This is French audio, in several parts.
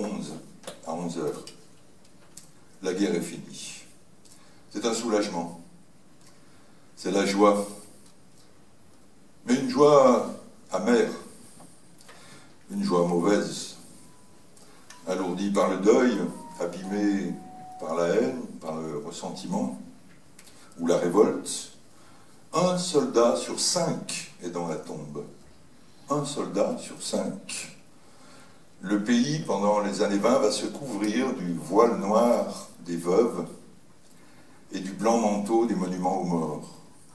11, à 11 heures. La guerre est finie. C'est un soulagement. C'est la joie. Mais une joie amère. Une joie mauvaise. Alourdie par le deuil, abîmée par la haine, par le ressentiment ou la révolte. Un soldat sur 5 est dans la tombe. Un soldat sur 5. Le pays, pendant les années 20, va se couvrir du voile noir des veuves et du blanc manteau des monuments aux morts.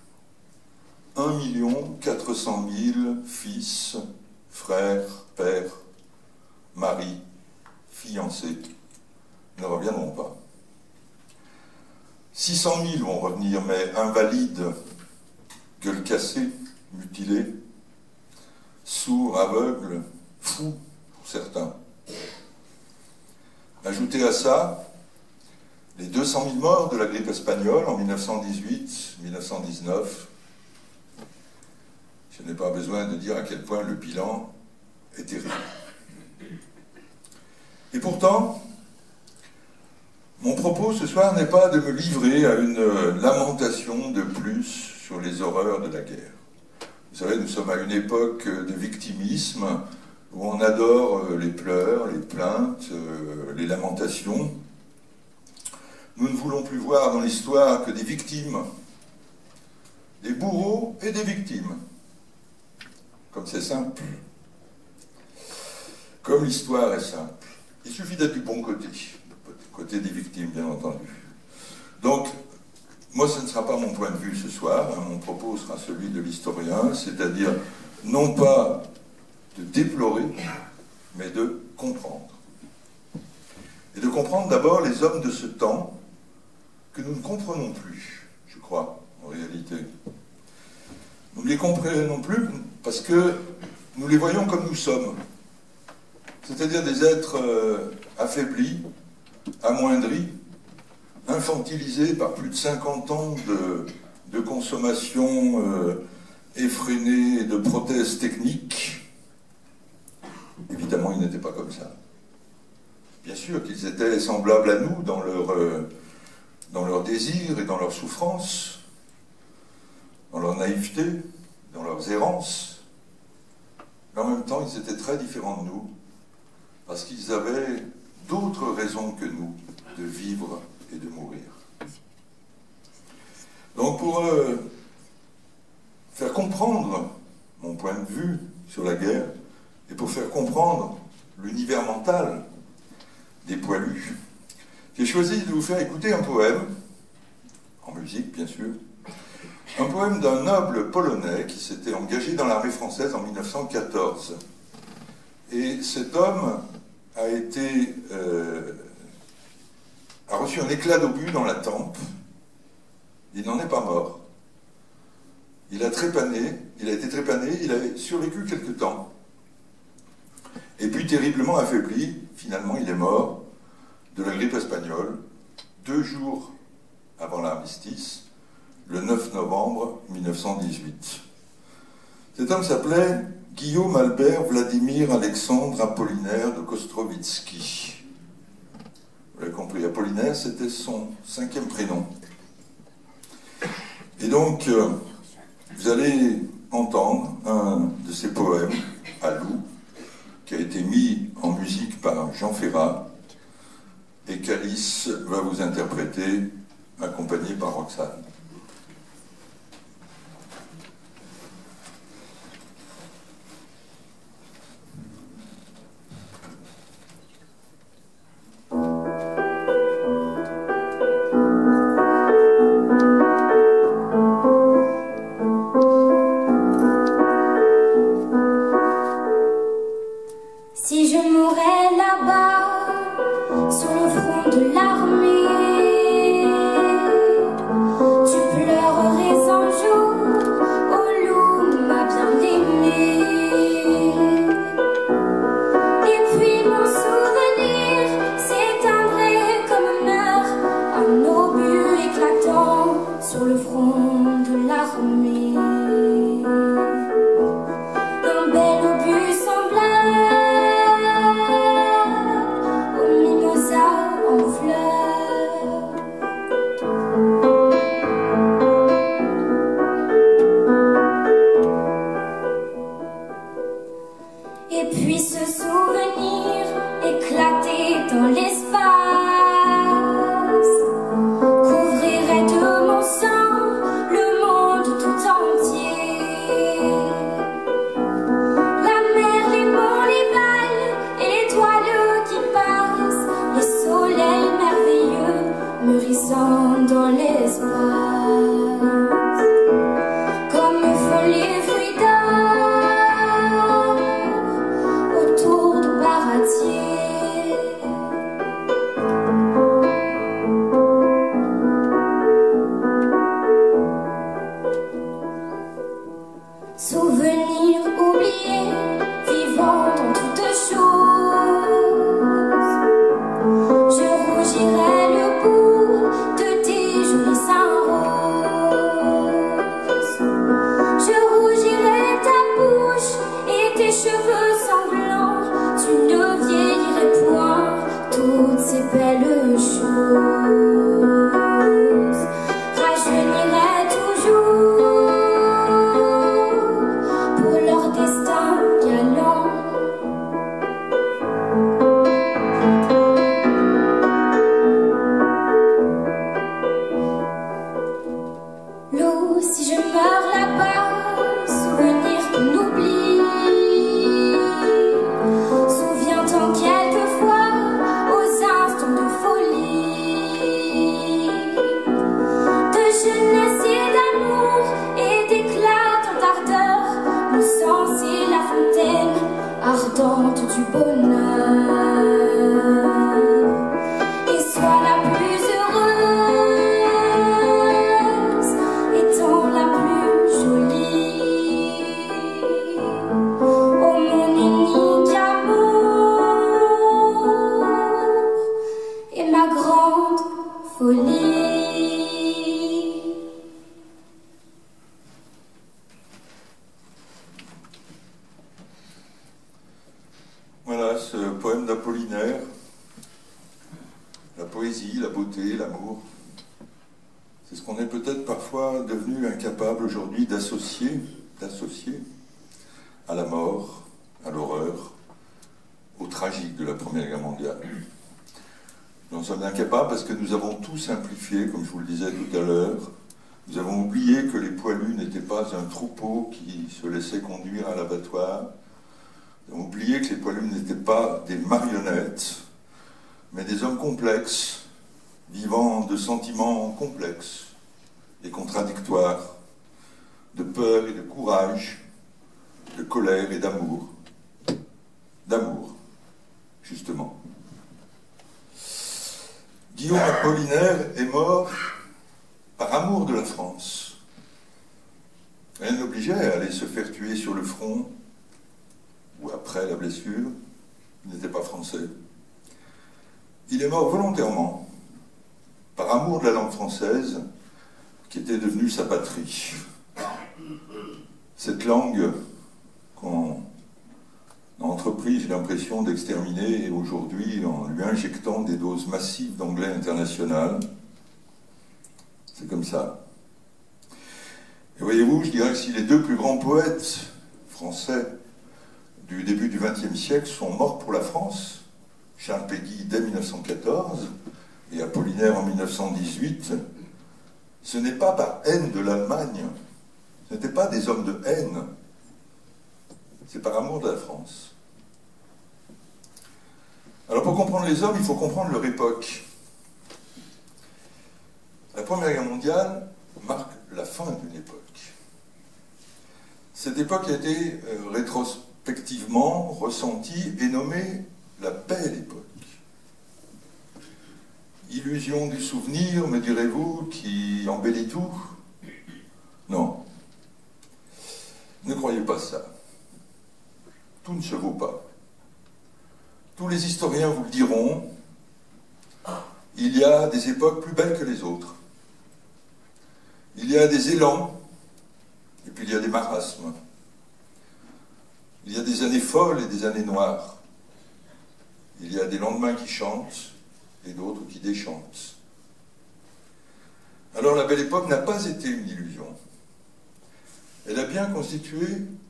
1 400 000 fils, frères, pères, maris, fiancés ne reviendront pas. 600 000 vont revenir, mais invalides, gueule cassée, mutilés, sourds, aveugles, fous pour certains. Ajoutez à ça les 200 000 morts de la grippe espagnole en 1918-1919. Je n'ai pas besoin de dire à quel point le bilan est terrible. Et pourtant, mon propos ce soir n'est pas de me livrer à une lamentation de plus sur les horreurs de la guerre. Vous savez, nous sommes à une époque de victimisme où on adore les pleurs, les plaintes, les lamentations. Nous ne voulons plus voir dans l'histoire que des victimes, des bourreaux et des victimes. Comme c'est simple. Comme l'histoire est simple. Il suffit d'être du bon côté, du côté des victimes, bien entendu. Donc, moi, ce ne sera pas mon point de vue ce soir, hein, mon propos sera celui de l'historien, c'est-à-dire non pas de déplorer, mais de comprendre. Et de comprendre d'abord les hommes de ce temps que nous ne comprenons plus, je crois, en réalité. Nous ne les comprenons plus parce que nous les voyons comme nous sommes. C'est-à-dire des êtres affaiblis, amoindris, infantilisés par plus de 50 ans de consommation effrénée de prothèses techniques. Évidemment, ils n'étaient pas comme ça. Bien sûr qu'ils étaient semblables à nous dans leur désir et dans leur souffrance, dans leur naïveté, dans leurs errances. Mais en même temps, ils étaient très différents de nous, parce qu'ils avaient d'autres raisons que nous de vivre et de mourir. Donc pour faire comprendre mon point de vue sur la guerre, et pour faire comprendre l'univers mental des poilus, j'ai choisi de vous faire écouter un poème, en musique bien sûr, un poème d'un noble polonais qui s'était engagé dans l'armée française en 1914. Et cet homme a reçu un éclat d'obus dans la tempe. Il n'en est pas mort. Il a été trépané, il a survécu quelque temps. Et puis terriblement affaibli, finalement il est mort de la grippe espagnole, 2 jours avant l'armistice, le 9 novembre 1918. Cet homme s'appelait Guillaume Albert Vladimir Alexandre Apollinaire de Kostrovitsky. Vous l'avez compris, Apollinaire, c'était son 5e prénom. Et donc, vous allez entendre un de ses poèmes, à loup, qui a été mis en musique par Jean Ferrat, et qu'Alice va vous interpréter, accompagnée par Roxane. Si je mourais là-bas, sur le front de l'armée, dans l'espace, couvrirait de mon sang le monde tout entier. La mer, les monts, les valles et l'étoile qui passe, les soleils merveilleux mûrissant dans l'espace, comme font les fruits d'or autour du baratier. Souvenirs oubliés, vivant dans toutes choses, je rougirai le bout de tes jolis seins roses. Je rougirai ta bouche et tes cheveux sanglants. Tu ne vieillirais point, toutes ces belles choses. Rajeunirai toujours pour leur destin galant. L'eau, si je meurs là-bas, souvenir qu'on oublie. Souviens-t'en quelquefois aux instants de folie, de jeunesse et d'amour et d'éclatante ardeur. Le sang, c'est la fontaine ardente du bonheur. Et sois la plus heureuse, étant la plus jolie. Oh mon unique amour et ma grande folie. Voilà ce poème d'Apollinaire. La poésie, la beauté, l'amour. C'est ce qu'on est peut-être parfois devenu incapable aujourd'hui d'associer à la mort, à l'horreur, au tragique de la Première Guerre mondiale. Nous en sommes incapables parce que nous avons tout simplifié, comme je vous le disais tout à l'heure. Nous avons oublié que les poilus n'étaient pas un troupeau qui se laissait conduire à l'abattoir. Nous avons oublié que les poilus n'étaient pas des marionnettes, mais des hommes complexes, vivant de sentiments complexes et contradictoires, de peur et de courage, de colère et d'amour. D'amour, justement. Guillaume Apollinaire est mort par amour de la France. Rien n'obligeait à aller se faire tuer sur le front ou après la blessure. Il n'était pas français. Il est mort volontairement, par amour de la langue française, qui était devenue sa patrie. Cette langue qu'on a entrepris, j'ai l'impression, d'exterminer aujourd'hui en lui injectant des doses massives d'anglais international. C'est comme ça. Et voyez-vous, je dirais que si les deux plus grands poètes français du début du XXe siècle sont morts pour la France, Charles Péguy dès 1914 et Apollinaire en 1918, ce n'est pas par haine de l'Allemagne, ce n'étaient pas des hommes de haine, c'est par amour de la France. Alors pour comprendre les hommes, il faut comprendre leur époque. La Première Guerre mondiale marque la fin d'une époque. Cette époque a été rétrospectivement ressentie et nommée la belle époque. Illusion du souvenir, me direz-vous, qui embellit tout? Non. Ne croyez pas ça. Tout ne se vaut pas. Tous les historiens vous le diront, il y a des époques plus belles que les autres. Il y a des élans, et puis il y a des marasmes. Il y a des années folles et des années noires. Il y a des lendemains qui chantent et d'autres qui déchantent. Alors la belle époque n'a pas été une illusion. Elle a bien constitué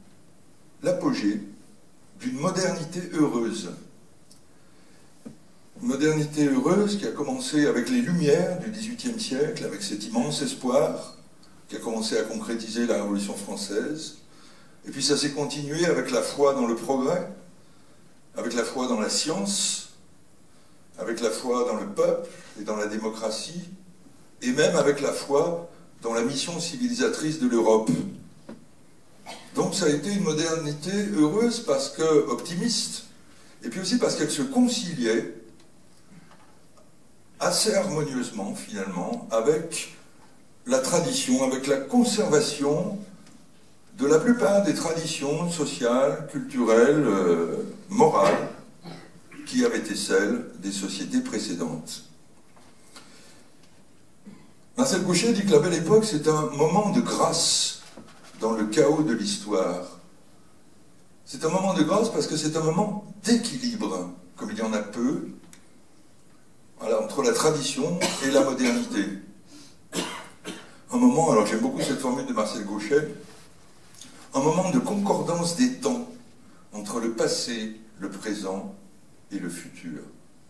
l'apogée d'une modernité heureuse. Une modernité heureuse qui a commencé avec les Lumières du XVIIIe siècle, avec cet immense espoir qui a commencé à concrétiser la Révolution française. Et puis ça s'est continué avec la foi dans le progrès, avec la foi dans la science, avec la foi dans le peuple et dans la démocratie, et même avec la foi dans la mission civilisatrice de l'Europe. Donc ça a été une modernité heureuse parce que optimiste, et puis aussi parce qu'elle se conciliait assez harmonieusement finalement avec la tradition, avec la conservation de la plupart des traditions sociales, culturelles, morales qui avaient été celles des sociétés précédentes. Marcel Gauchet dit que la Belle Époque, c'est un moment de grâce dans le chaos de l'histoire. C'est un moment de grâce parce que c'est un moment d'équilibre, comme il y en a peu, voilà, entre la tradition et la modernité. Un moment, alors j'aime beaucoup cette formule de Marcel Gauchet, un moment de concordance des temps entre le passé, le présent et le futur.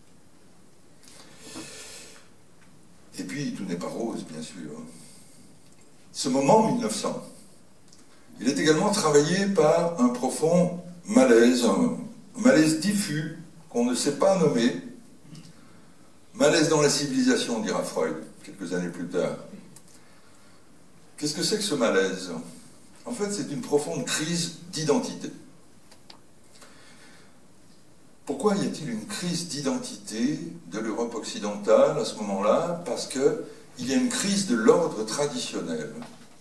Et puis, tout n'est pas rose, bien sûr. Ce moment, 1900, il est également travaillé par un profond malaise, un malaise diffus qu'on ne sait pas nommer, malaise dans la civilisation, dira Freud, quelques années plus tard. Qu'est-ce que c'est que ce malaise? En fait, c'est une profonde crise d'identité. Pourquoi y a-t-il une crise d'identité de l'Europe occidentale à ce moment-là? Parce qu'il y a une crise de l'ordre traditionnel.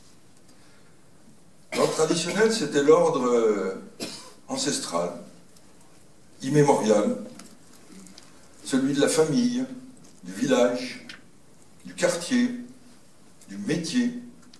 L'ordre traditionnel, c'était l'ordre ancestral, immémorial, celui de la famille, du village, du quartier, du métier.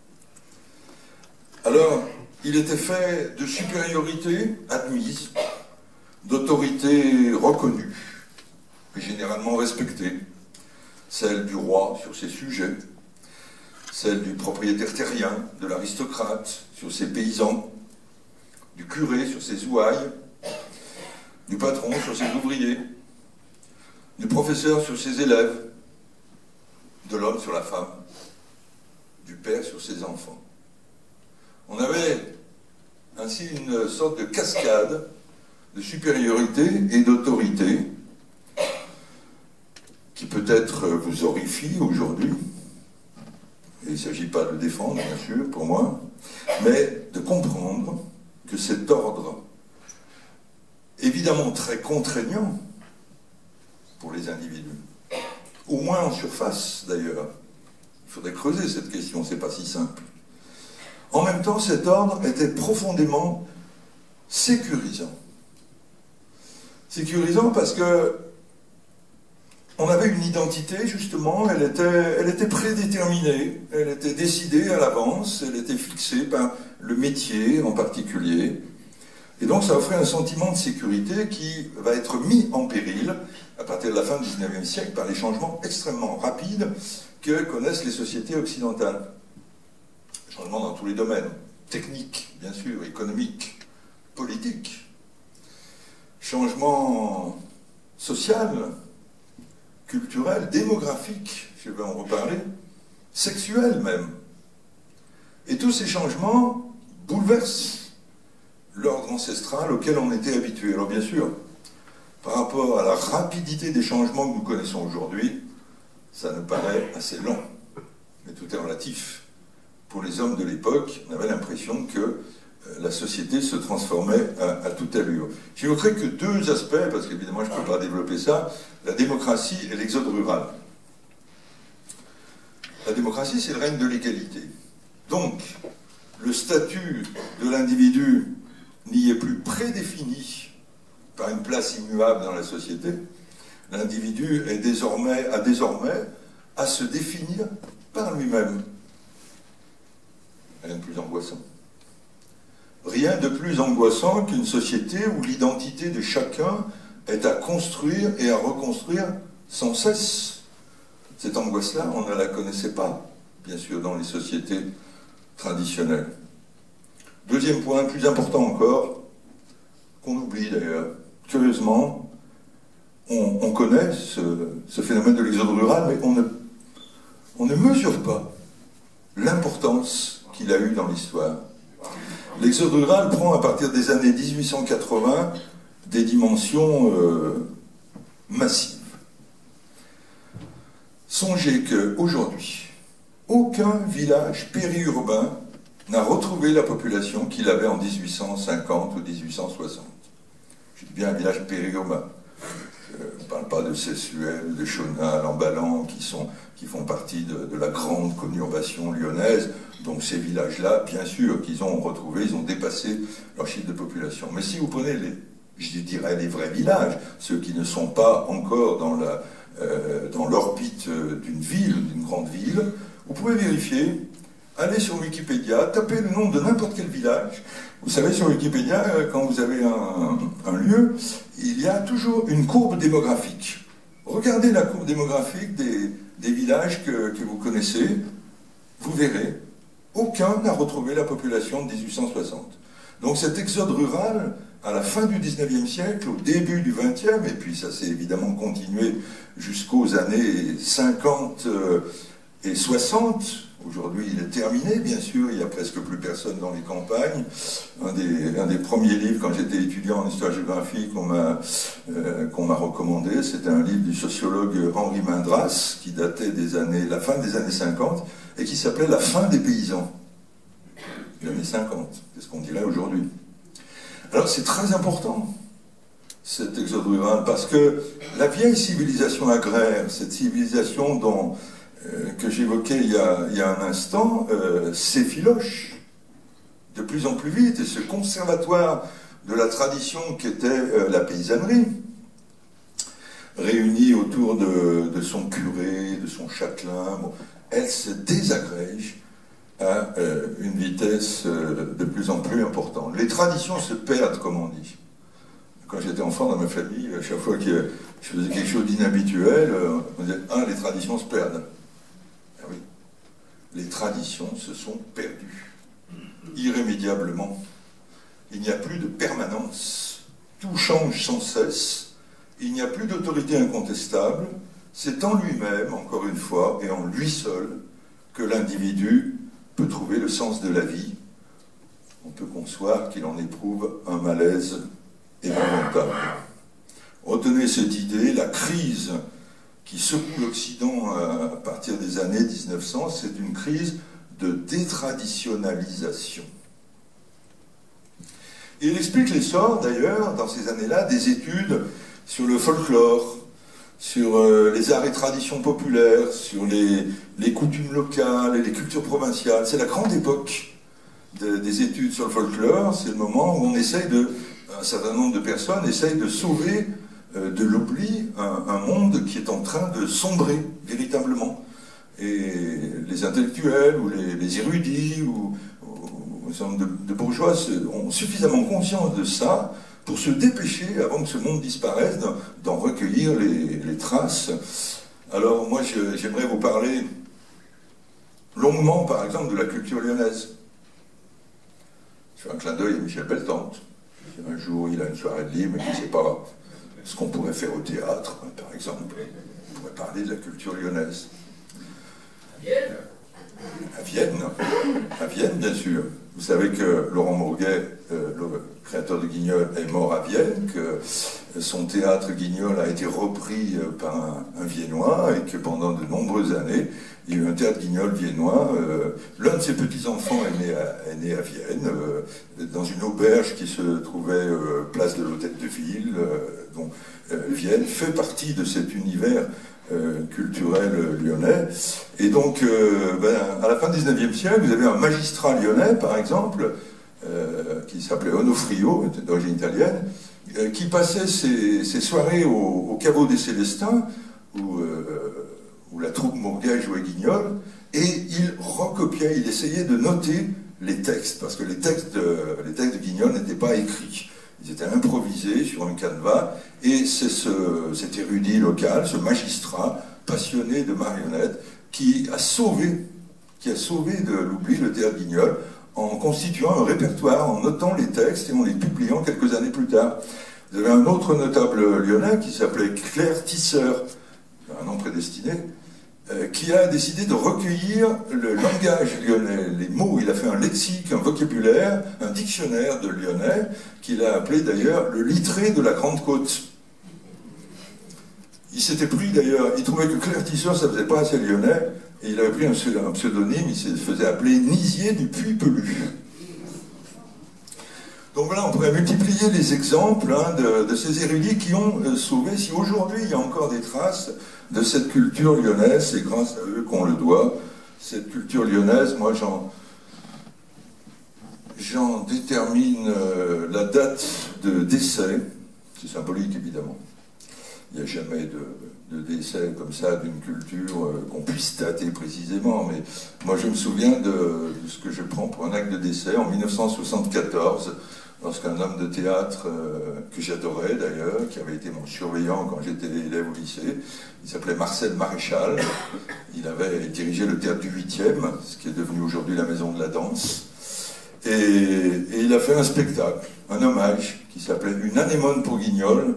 Alors, il était fait de supériorité admise, d'autorité reconnue, et généralement respectée, celle du roi sur ses sujets, celle du propriétaire terrien, de l'aristocrate sur ses paysans, du curé sur ses ouailles, du patron sur ses ouvriers, du professeur sur ses élèves, de l'homme sur la femme, du père sur ses enfants. On avait ainsi une sorte de cascade de supériorité et d'autorité qui peut-être vous horrifie aujourd'hui. Il ne s'agit pas de le défendre, bien sûr, pour moi, mais de comprendre que cet ordre, évidemment très contraignant pour les individus, au moins en surface d'ailleurs, il faudrait creuser cette question, c'est pas si simple. En même temps, cet ordre était profondément sécurisant. Sécurisant parce que on avait une identité, justement, elle était prédéterminée, elle était décidée à l'avance, elle était fixée par le métier en particulier. Et donc ça offrait un sentiment de sécurité qui va être mis en péril à partir de la fin du XIXe siècle par les changements extrêmement rapides que connaissent les sociétés occidentales. Changements dans tous les domaines, techniques, bien sûr, économiques, politiques, changement social, culturel, démographique, je vais en reparler, sexuel même. Et tous ces changements bouleversent l'ordre ancestral auquel on était habitué. Alors bien sûr, par rapport à la rapidité des changements que nous connaissons aujourd'hui, ça nous paraît assez lent, mais tout est relatif. Pour les hommes de l'époque, on avait l'impression que la société se transformait à toute allure. J'évoquerai que deux aspects, parce qu'évidemment je ne peux pas développer ça, la démocratie et l'exode rural. La démocratie, c'est le règne de l'égalité. Donc, le statut de l'individu n'y est plus prédéfini par une place immuable dans la société. L'individu a désormais à se définir par lui-même. Rien de plus angoissant. Rien de plus angoissant qu'une société où l'identité de chacun est à construire et à reconstruire sans cesse. Cette angoisse-là, on ne la connaissait pas, bien sûr, dans les sociétés traditionnelles. Deuxième point, plus important encore, qu'on oublie d'ailleurs, curieusement, On connaît ce phénomène de l'exode rural, mais on ne mesure pas l'importance qu'il a eu dans l'histoire. L'exode rural prend à partir des années 1880 des dimensions massives. Songez qu'aujourd'hui, aucun village périurbain n'a retrouvé la population qu'il avait en 1850 ou 1860. Je dis bien un village périurbain. Je ne parle pas de Sessuel, de Chonal, Lambalan, qui font partie de la grande conurbation lyonnaise. Donc ces villages-là, bien sûr, qu'ils ont retrouvé, ils ont dépassé leur chiffre de population. Mais si vous prenez je dirais les vrais villages, ceux qui ne sont pas encore dans l'orbite d'une ville, d'une grande ville, vous pouvez vérifier, allez sur Wikipédia, tapez le nom de n'importe quel village. Vous savez, sur Wikipédia, quand vous avez un lieu, il y a toujours une courbe démographique. Regardez la courbe démographique des villages que vous connaissez, vous verrez, aucun n'a retrouvé la population de 1860. Donc cet exode rural, à la fin du 19e siècle, au début du 20e, et puis ça s'est évidemment continué jusqu'aux années 50 et 60, aujourd'hui il est terminé, bien sûr, il n'y a presque plus personne dans les campagnes. Un des premiers livres, quand j'étais étudiant en histoire-géographie, qu'on m'a recommandé, c'était un livre du sociologue Henri Mindras, qui datait la fin des années 50, et qui s'appelait « La fin des paysans ». Les années 50, c'est ce qu'on dirait aujourd'hui. Alors c'est très important, cet exode rural, parce que la vieille civilisation agraire, cette civilisation que j'évoquais il y a un instant, s'effiloche de plus en plus vite, et ce conservatoire de la tradition qu'était la paysannerie, réunie autour de son curé, de son châtelain, elle se désagrège à une vitesse de plus en plus importante. Les traditions se perdent, comme on dit. Quand j'étais enfant dans ma famille, à chaque fois que je faisais quelque chose d'inhabituel, on disait « Ah, les traditions se perdent ». Ah oui, les traditions se sont perdues, irrémédiablement. Il n'y a plus de permanence, tout change sans cesse, il n'y a plus d'autorité incontestable, c'est en lui-même, encore une fois, et en lui seul, que l'individu peut trouver le sens de la vie. On peut concevoir qu'il en éprouve un malaise épouvantable. Retenez cette idée, la crise qui secoue l'Occident à partir des années 1900, c'est une crise de détraditionnalisation. Et il explique l'essor, d'ailleurs, dans ces années-là, des études sur le folklore, sur les arts et traditions populaires, sur les coutumes locales et les cultures provinciales. C'est la grande époque des études sur le folklore, c'est le moment où un certain nombre de personnes essayent de sauver de l'oubli un monde qui est en train de sombrer véritablement. Et les intellectuels ou les érudits ou un certain nombre de bourgeois ont suffisamment conscience de ça pour se dépêcher, avant que ce monde disparaisse, d'en recueillir les traces. Alors moi, j'aimerais vous parler longuement, par exemple, de la culture lyonnaise. Je fais un clin d'œil à Michel Beltante. Un jour, il a une soirée de libre, mais je ne sais pas ce qu'on pourrait faire au théâtre, par exemple. On pourrait parler de la culture lyonnaise. À Vienne. À Vienne, bien sûr. Vous savez que Laurent Mourguet, le créateur de Guignol, est mort à Vienne, que son théâtre Guignol a été repris par un Viennois et que pendant de nombreuses années, il y a eu un théâtre Guignol viennois. L'un de ses petits-enfants est né à Vienne, dans une auberge qui se trouvait place de l'Hôtel de Ville. Donc Vienne fait partie de cet univers culturel lyonnais. Et donc, à la fin du 19e siècle, vous avez un magistrat lyonnais, par exemple, qui s'appelait Onofrio, d'origine italienne, qui passait ses soirées au caveau des Célestins, où la troupe Mourguet jouait Guignol, et il recopiait, il essayait de noter les textes, parce que les textes de Guignol n'étaient pas écrits. Ils étaient improvisés sur un canevas, et c'est cet érudit local, ce magistrat passionné de marionnettes, qui a sauvé de l'oubli le théâtre Guignol, en constituant un répertoire, en notant les textes et en les publiant quelques années plus tard. Vous avez un autre notable lyonnais qui s'appelait Claire Tisseur, un nom prédestiné, qui a décidé de recueillir le langage lyonnais, les mots. Il a fait un lexique, un vocabulaire, un dictionnaire de lyonnais, qu'il a appelé d'ailleurs le littré de la Grande Côte. Il s'était pris d'ailleurs, il trouvait que Claire Tisseur, ça faisait pas assez lyonnais, et il avait pris un pseudonyme, il se faisait appeler Nisier du Puy-Pelu. Donc voilà, on pourrait multiplier les exemples de ces érudits qui ont sauvé, si aujourd'hui il y a encore des traces de cette culture lyonnaise, c'est grâce à eux qu'on le doit. Cette culture lyonnaise, moi j'en détermine la date de décès, c'est symbolique évidemment. Il n'y a jamais de décès comme ça d'une culture qu'on puisse dater précisément, mais moi je me souviens de ce que je prends pour un acte de décès en 1974, lorsqu'un homme de théâtre que j'adorais d'ailleurs, qui avait été mon surveillant quand j'étais élève au lycée, il s'appelait Marcel Maréchal, il avait dirigé le théâtre du 8e, ce qui est devenu aujourd'hui la Maison de la Danse, et il a fait un spectacle, un hommage, qui s'appelait Une anémone pour Guignol,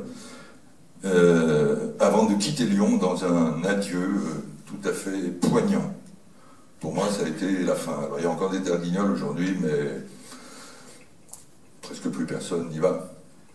avant de quitter Lyon dans un adieu tout à fait poignant. Pour moi, ça a été la fin. Alors, il y a encore des théâtres Guignol aujourd'hui, mais presque plus personne n'y va.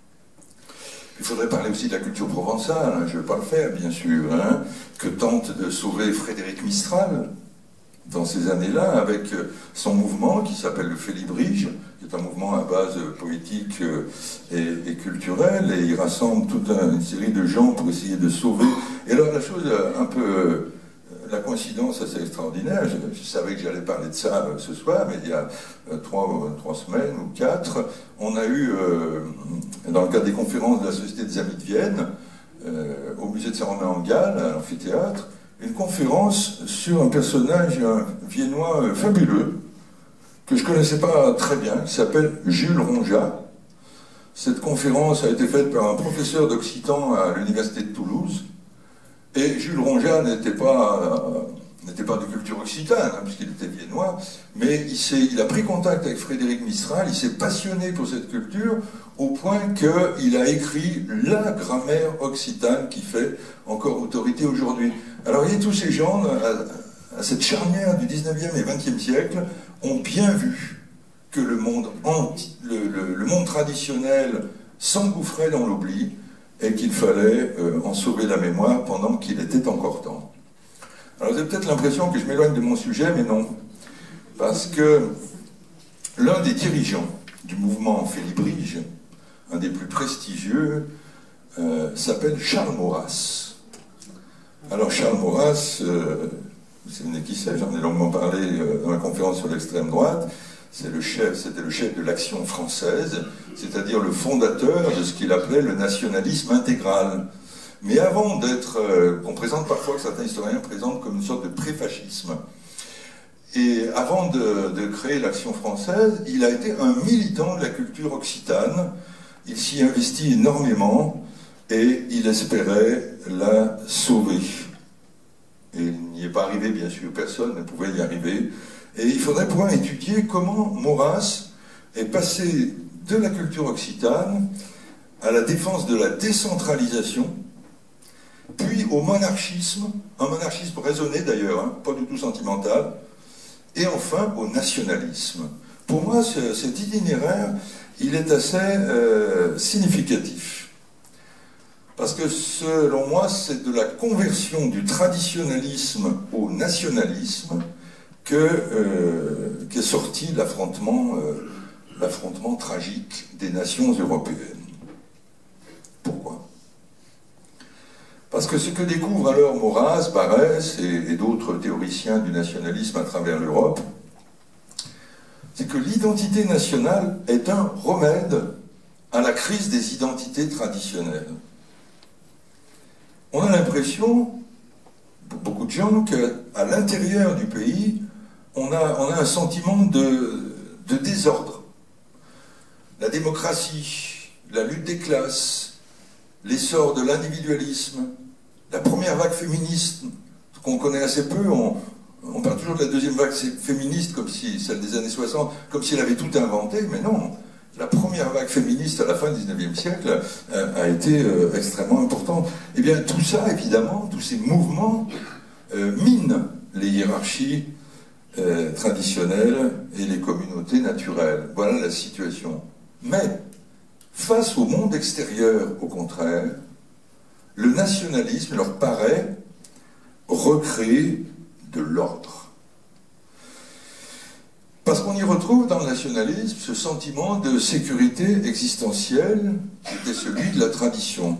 Il faudrait parler aussi de la culture provençale, hein, je ne vais pas le faire, bien sûr, hein, que tente de sauver Frédéric Mistral dans ces années-là, avec son mouvement qui s'appelle le Félibrige, qui est un mouvement à base poétique et culturelle, et il rassemble toute une série de gens pour essayer de sauver. Et alors la chose un peu, la coïncidence assez extraordinaire, je savais que j'allais parler de ça ce soir, mais il y a 3 semaines ou 4, on a eu, dans le cadre des conférences de la Société des Amis de Vienne, au musée de Saint-Romain-en-Galles, à l'amphithéâtre, une conférence sur un personnage viennois fabuleux, que je ne connaissais pas très bien, qui s'appelle Jules Ronjat. Cette conférence a été faite par un professeur d'occitan à l'université de Toulouse, et Jules Ronjat n'était pas de culture occitane, hein, puisqu'il était viennois, mais il a pris contact avec Frédéric Mistral, il s'est passionné pour cette culture, au point qu'il a écrit la grammaire occitane qui fait encore autorité aujourd'hui. Alors, il y a tous ces gens, à cette charnière du 19e et 20e siècle, ont bien vu que le monde traditionnel s'engouffrait dans l'oubli et qu'il fallait en sauver la mémoire pendant qu'il était encore temps. Alors, vous avez peut-être l'impression que je m'éloigne de mon sujet, mais non. Parce que l'un des dirigeants du mouvement Félibrige, un des plus prestigieux, s'appelle Charles Maurras. Alors Charles Maurras, vous savez qui c'est, j'en ai longuement parlé dans la conférence sur l'extrême droite, c'était le chef de l'Action française, c'est-à-dire le fondateur de ce qu'il appelait le nationalisme intégral. Mais avant d'être, qu'on présente parfois, que certains historiens présentent comme une sorte de pré-fascisme, et avant de créer l'Action française, il a été un militant de la culture occitane, il s'y investit énormément, et il espérait la sauver. Et il n'y est pas arrivé, bien sûr, personne ne pouvait y arriver. Et il faudrait pouvoir étudier comment Maurras est passé de la culture occitane à la défense de la décentralisation, puis au monarchisme, un monarchisme raisonné d'ailleurs, hein, pas du tout sentimental, et enfin au nationalisme. Pour moi, cet itinéraire, il est assez significatif. Parce que, selon moi, c'est de la conversion du traditionnalisme au nationalisme qu'est sorti l'affrontement tragique des nations européennes. Pourquoi? Parce que ce que découvre alors Maurras, Barès et d'autres théoriciens du nationalisme à travers l'Europe, c'est que l'identité nationale est un remède à la crise des identités traditionnelles. On a l'impression, pour beaucoup de gens, qu'à l'intérieur du pays, on a un sentiment de désordre. La démocratie, la lutte des classes, l'essor de l'individualisme, la première vague féministe, qu'on connaît assez peu, on parle toujours de la deuxième vague féministe, comme si, celle des années 60, comme si elle avait tout inventé, mais non. la première vague féministe à la fin du XIXe siècle a été extrêmement importante. Eh bien, tout ça, évidemment, tous ces mouvements minent les hiérarchies traditionnelles et les communautés naturelles. Voilà la situation. Mais, face au monde extérieur, au contraire, le nationalisme leur paraît recréer de l'ordre. Parce qu'on y retrouve dans le nationalisme ce sentiment de sécurité existentielle qui était celui de la tradition.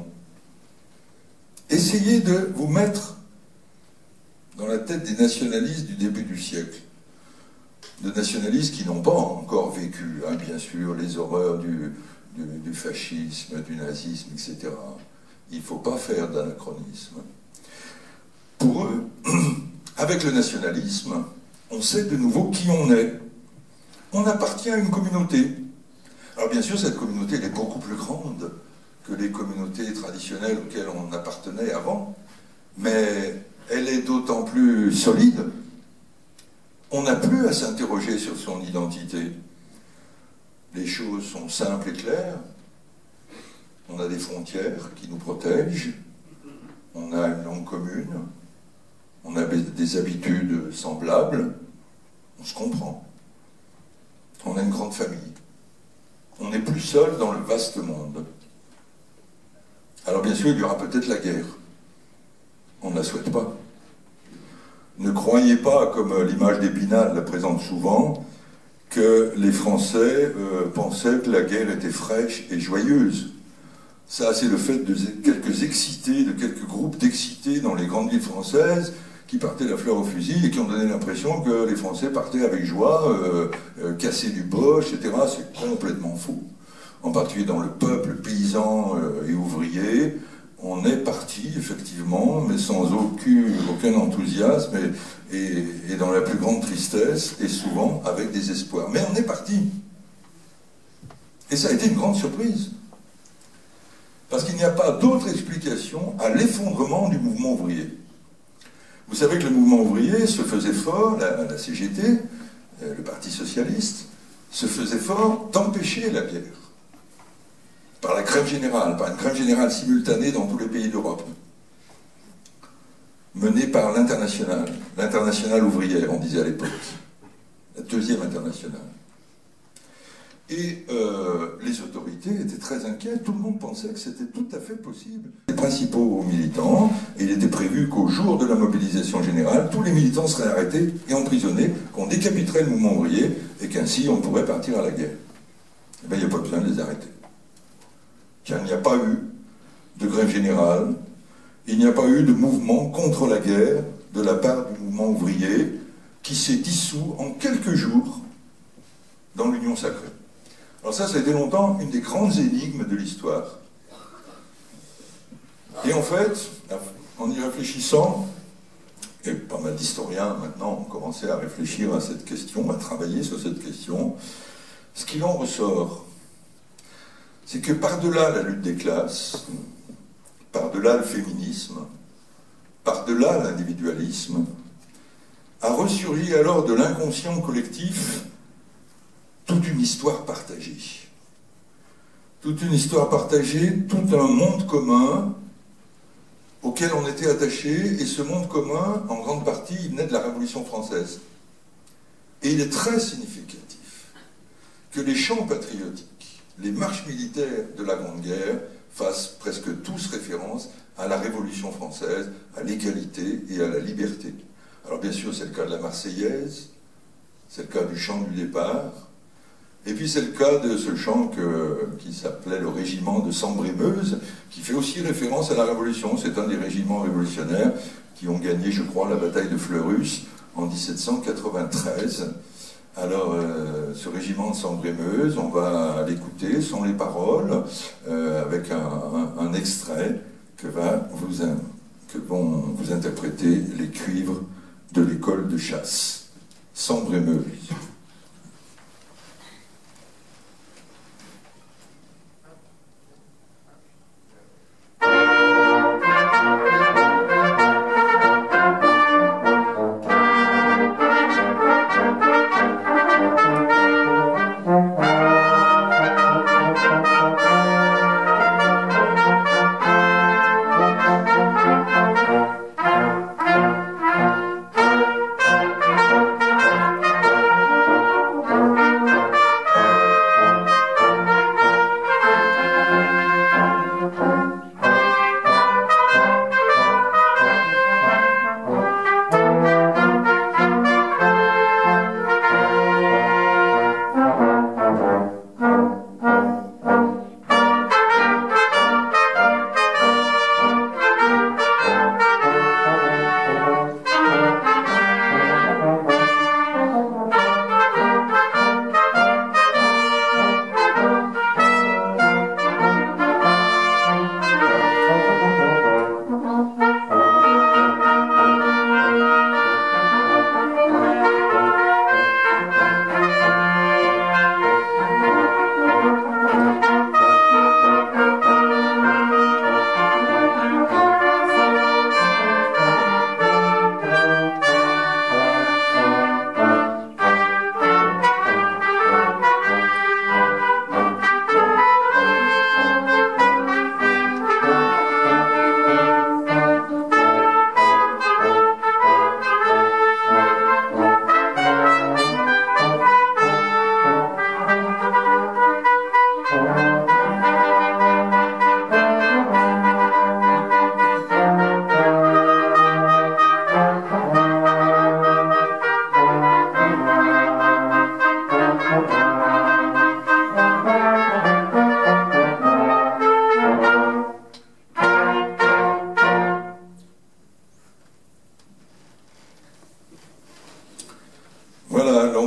Essayez de vous mettre dans la tête des nationalistes du début du siècle. De nationalistes qui n'ont pas encore vécu, hein, bien sûr, les horreurs du fascisme, du nazisme, etc. Il ne faut pas faire d'anachronisme. Pour eux, avec le nationalisme, on sait de nouveau qui on est. On appartient à une communauté. Alors bien sûr, cette communauté, elle est beaucoup plus grande que les communautés traditionnelles auxquelles on appartenait avant, mais elle est d'autant plus solide. On n'a plus à s'interroger sur son identité. Les choses sont simples et claires. On a des frontières qui nous protègent. On a une langue commune. On a des habitudes semblables. On se comprend. On a une grande famille. On n'est plus seul dans le vaste monde. Alors bien sûr, il y aura peut-être la guerre. On ne la souhaite pas. Ne croyez pas, comme l'image d'Épinal la présente souvent, que les Français pensaient que la guerre était fraîche et joyeuse. Ça, c'est le fait de quelques excités, de quelques groupes d'excités dans les grandes villes françaises qui partaient la fleur au fusil et qui ont donné l'impression que les Français partaient avec joie, casser du bois, etc. C'est complètement faux. En particulier dans le peuple paysan et ouvrier, on est parti, effectivement, mais sans aucun enthousiasme et dans la plus grande tristesse, et souvent avec des espoirs. Mais on est parti. Et ça a été une grande surprise. Parce qu'il n'y a pas d'autre explication à l'effondrement du mouvement ouvrier. Vous savez que le mouvement ouvrier se faisait fort, la CGT, le Parti socialiste, se faisait fort d'empêcher la guerre. Par la grève générale, par une grève générale simultanée dans tous les pays d'Europe, menée par l'internationale ouvrière, on disait à l'époque, la deuxième internationale. Et les autorités étaient très inquiètes, tout le monde pensait que c'était tout à fait possible. Les principaux militants, et il était prévu qu'au jour de la mobilisation générale, tous les militants seraient arrêtés et emprisonnés, qu'on décapiterait le mouvement ouvrier, et qu'ainsi on pourrait partir à la guerre. Eh bien, il n'y a pas besoin de les arrêter. Car il n'y a pas eu de grève générale, il n'y a pas eu de mouvement contre la guerre de la part du mouvement ouvrier qui s'est dissous en quelques jours dans l'Union sacrée. Alors ça a été longtemps une des grandes énigmes de l'histoire. Et en fait, en y réfléchissant, et pas mal d'historiens maintenant ont commencé à réfléchir à cette question, à travailler sur cette question, ce qu'il en ressort, c'est que par-delà la lutte des classes, par-delà le féminisme, par-delà l'individualisme, a ressurgi alors de l'inconscient collectif toute une histoire partagée. Toute une histoire partagée, tout un monde commun auquel on était attaché, et ce monde commun, en grande partie, il venait de la Révolution française. Et il est très significatif que les chants patriotiques, les marches militaires de la Grande Guerre fassent presque tous référence à la Révolution française, à l'égalité et à la liberté. Alors bien sûr, c'est le cas de la Marseillaise, c'est le cas du chant du départ, et puis c'est le cas de ce chant qui s'appelait le régiment de Sambre-et-Meuse, qui fait aussi référence à la Révolution. C'est un des régiments révolutionnaires qui ont gagné, je crois, la bataille de Fleurus en 1793. Alors, ce régiment de Sambre-et-Meuse, on va l'écouter sans les paroles, avec un extrait que vont vous interpréter les cuivres de l'école de chasse. Sambre-et-Meuse.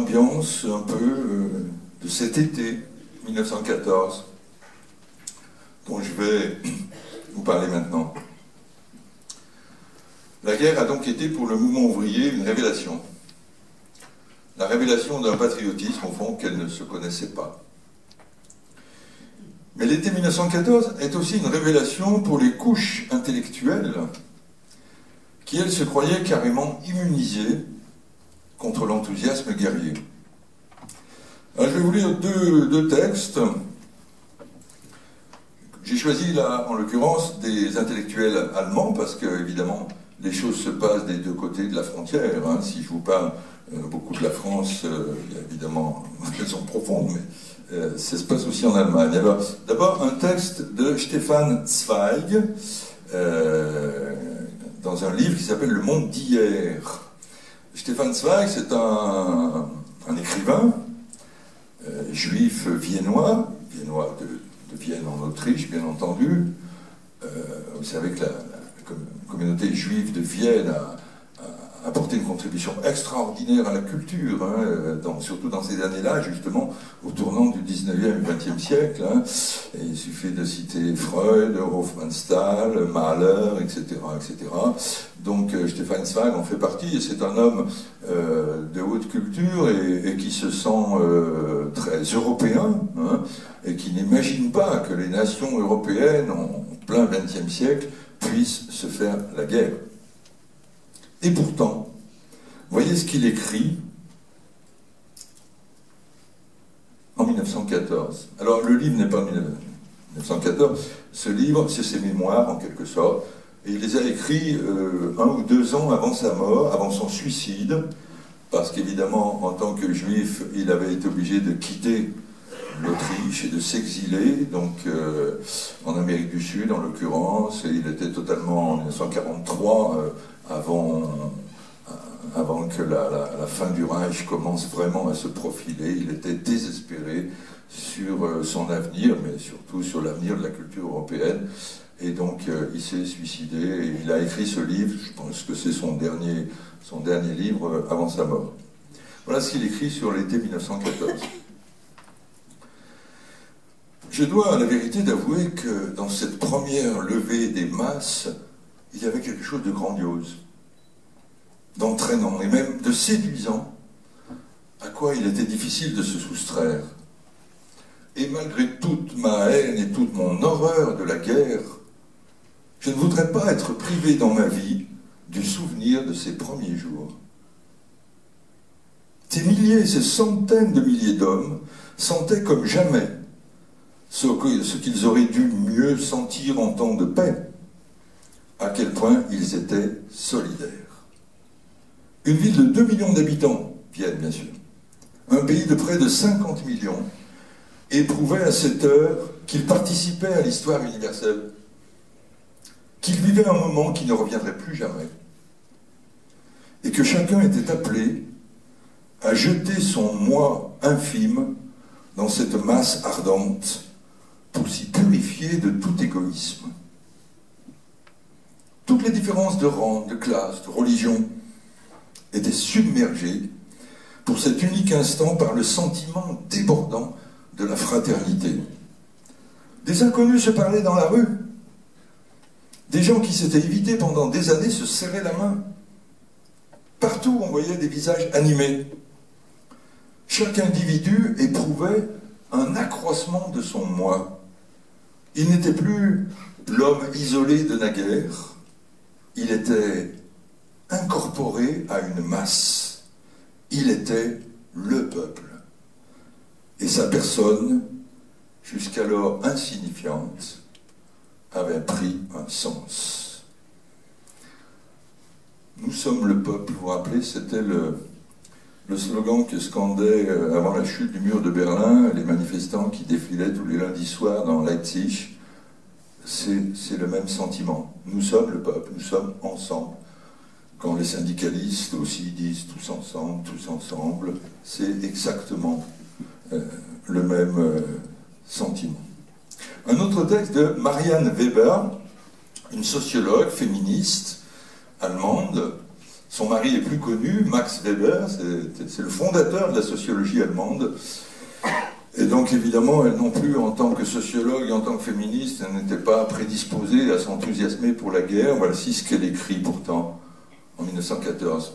l'ambiance un peu de cet été 1914, dont je vais vous parler maintenant. La guerre a donc été pour le mouvement ouvrier une révélation. La révélation d'un patriotisme, au fond, qu'elle ne se connaissait pas. Mais l'été 1914 est aussi une révélation pour les couches intellectuelles qui, elles, se croyaient carrément immunisées contre l'enthousiasme guerrier. Alors, je vais vous lire deux textes. J'ai choisi là, en l'occurrence, des intellectuels allemands, parce que, évidemment, les choses se passent des deux côtés de la frontière. Hein. Si je vous parle beaucoup de la France, évidemment, elles sont profondes, mais ça se passe aussi en Allemagne. Alors, d'abord, un texte de Stefan Zweig, dans un livre qui s'appelle Le Monde d'hier. Stefan Zweig, c'est un écrivain juif viennois de Vienne en Autriche, bien entendu. Vous savez que la communauté juive de Vienne a apporté une contribution extraordinaire à la culture, hein, surtout dans ces années-là, justement, au tournant du 19e et 20e siècle. Hein. Et il suffit de citer Freud, Hofmannsthal, Mahler, etc., etc. Donc Stefan Zweig en fait partie, et c'est un homme de haute culture et qui se sent très européen, hein, et qui n'imagine pas que les nations européennes, en plein 20e siècle, puissent se faire la guerre. Et pourtant, voyez ce qu'il écrit en 1914. Alors, le livre n'est pas en 1914, ce livre, c'est ses mémoires, en quelque sorte, et il les a écrits 1 ou 2 ans avant sa mort, avant son suicide, parce qu'évidemment, en tant que juif, il avait été obligé de quitter l'Autriche et de s'exiler, donc en Amérique du Sud, en l'occurrence, et il était totalement en 1943, avant que la fin du Reich commence vraiment à se profiler. Il était désespéré sur son avenir, mais surtout sur l'avenir de la culture européenne. Et donc, il s'est suicidé et il a écrit ce livre, je pense que c'est son dernier livre avant sa mort. Voilà ce qu'il écrit sur l'été 1914. Je dois à la vérité d'avouer que dans cette première levée des masses, il y avait quelque chose de grandiose, d'entraînant et même de séduisant, à quoi il était difficile de se soustraire. Et malgré toute ma haine et toute mon horreur de la guerre, je ne voudrais pas être privé dans ma vie du souvenir de ces premiers jours. Ces milliers, ces centaines de milliers d'hommes sentaient comme jamais ce qu'ils auraient dû mieux sentir en temps de paix, à quel point ils étaient solidaires. Une ville de 2 millions d'habitants, Vienne bien sûr, un pays de près de 50 millions, éprouvait à cette heure qu'il participait à l'histoire universelle, qu'il vivait un moment qui ne reviendrait plus jamais, et que chacun était appelé à jeter son moi infime dans cette masse ardente pour s'y purifier de tout égoïsme. Toutes les différences de rang, de classe, de religion étaient submergées pour cet unique instant par le sentiment débordant de la fraternité. Des inconnus se parlaient dans la rue. Des gens qui s'étaient évités pendant des années se serraient la main. Partout, on voyait des visages animés. Chaque individu éprouvait un accroissement de son moi. Il n'était plus l'homme isolé de naguère. Il était incorporé à une masse. Il était le peuple. Et sa personne, jusqu'alors insignifiante, avait pris un sens. Nous sommes le peuple, vous vous rappelez, c'était le slogan que scandaient avant la chute du mur de Berlin les manifestants qui défilaient tous les lundis soirs dans Leipzig. C'est le même sentiment. Nous sommes le peuple, nous sommes ensemble. Quand les syndicalistes aussi disent tous ensemble, c'est exactement le même sentiment. Un autre texte de Marianne Weber, une sociologue féministe allemande, Son mari est plus connu, Max Weber, c'est le fondateur de la sociologie allemande. Et donc évidemment, elle non plus, en tant que sociologue et en tant que féministe, elle n'était pas prédisposée à s'enthousiasmer pour la guerre. Voici ce qu'elle écrit pourtant en 1914.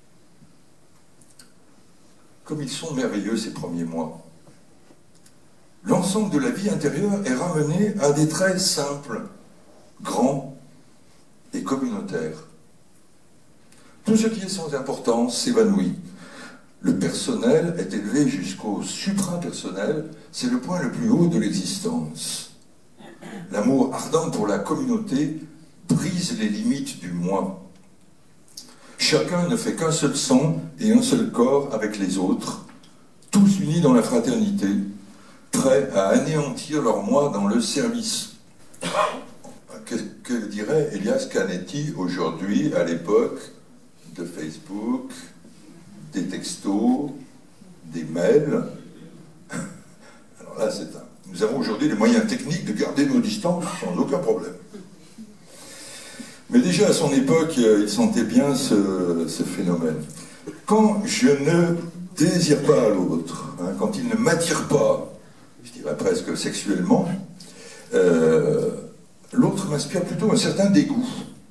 Comme ils sont merveilleux ces premiers mois. L'ensemble de la vie intérieure est ramené à des traits simples, grands et communautaires. Tout ce qui est sans importance s'évanouit. Le personnel est élevé jusqu'au suprapersonnel, c'est le point le plus haut de l'existence. L'amour ardent pour la communauté brise les limites du moi. Chacun ne fait qu'un seul sang et un seul corps avec les autres, tous unis dans la fraternité, prêts à anéantir leur moi dans le service. Que dirait Elias Canetti aujourd'hui, à l'époque de Facebook, des textos, des mails? Alors là, nous avons aujourd'hui les moyens techniques de garder nos distances sans aucun problème. Mais déjà à son époque, il sentait bien ce phénomène. Quand je ne désire pas l'autre, hein, quand il ne m'attire pas, je dirais presque sexuellement, l'autre m'inspire plutôt un certain dégoût.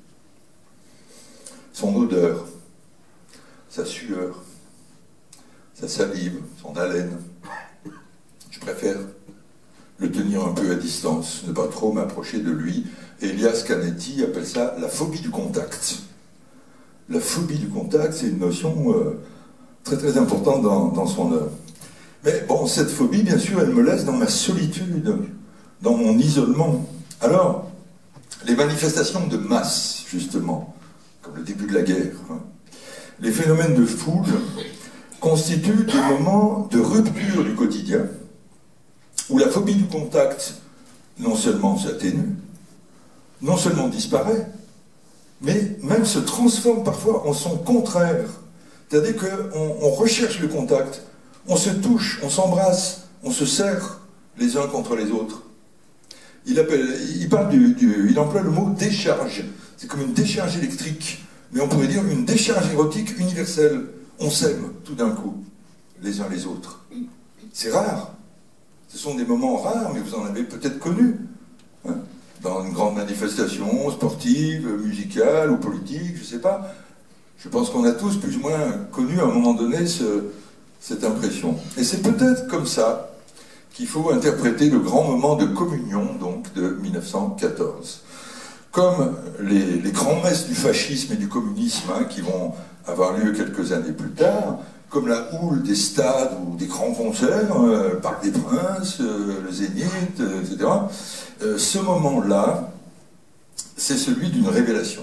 Son odeur, sa sueur, sa salive, son haleine. Je préfère le tenir un peu à distance, ne pas trop m'approcher de lui. Elias Canetti appelle ça la phobie du contact. La phobie du contact, c'est une notion très très importante dans son œuvre. Mais bon, cette phobie, bien sûr, elle me laisse dans ma solitude, dans mon isolement. Alors, les manifestations de masse, justement, comme le début de la guerre, hein, les phénomènes de foule constituent des moments de rupture du quotidien, où la phobie du contact non seulement s'atténue, non seulement disparaît, mais même se transforme parfois en son contraire. C'est-à-dire qu'on recherche le contact, on se touche, on s'embrasse, on se serre les uns contre les autres. Il emploie le mot décharge. C'est comme une décharge électrique, mais on pourrait dire une décharge érotique universelle. On s'aime tout d'un coup, les uns les autres. C'est rare. Ce sont des moments rares, mais vous en avez peut-être connu. Hein, dans une grande manifestation sportive, musicale ou politique, je ne sais pas. Je pense qu'on a tous plus ou moins connu à un moment donné cette impression. Et c'est peut-être comme ça qu'il faut interpréter le grand moment de communion, donc, de 1914. Comme les grands-messes du fascisme et du communisme, hein, qui vont avoir lieu quelques années plus tard, comme la houle des stades ou des grands concerts, le Parc des Princes, le Zénith, etc. Ce moment-là, c'est celui d'une révélation.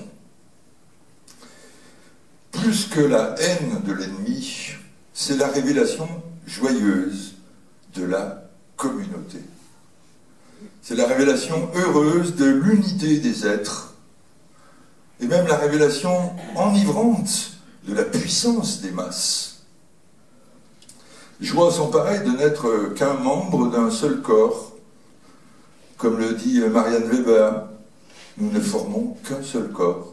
Plus que la haine de l'ennemi, c'est la révélation joyeuse de la communauté. C'est la révélation heureuse de l'unité des êtres, et même la révélation enivrante de la puissance des masses. Joie sans pareil de n'être qu'un membre d'un seul corps. Comme le dit Marianne Weber, nous ne formons qu'un seul corps.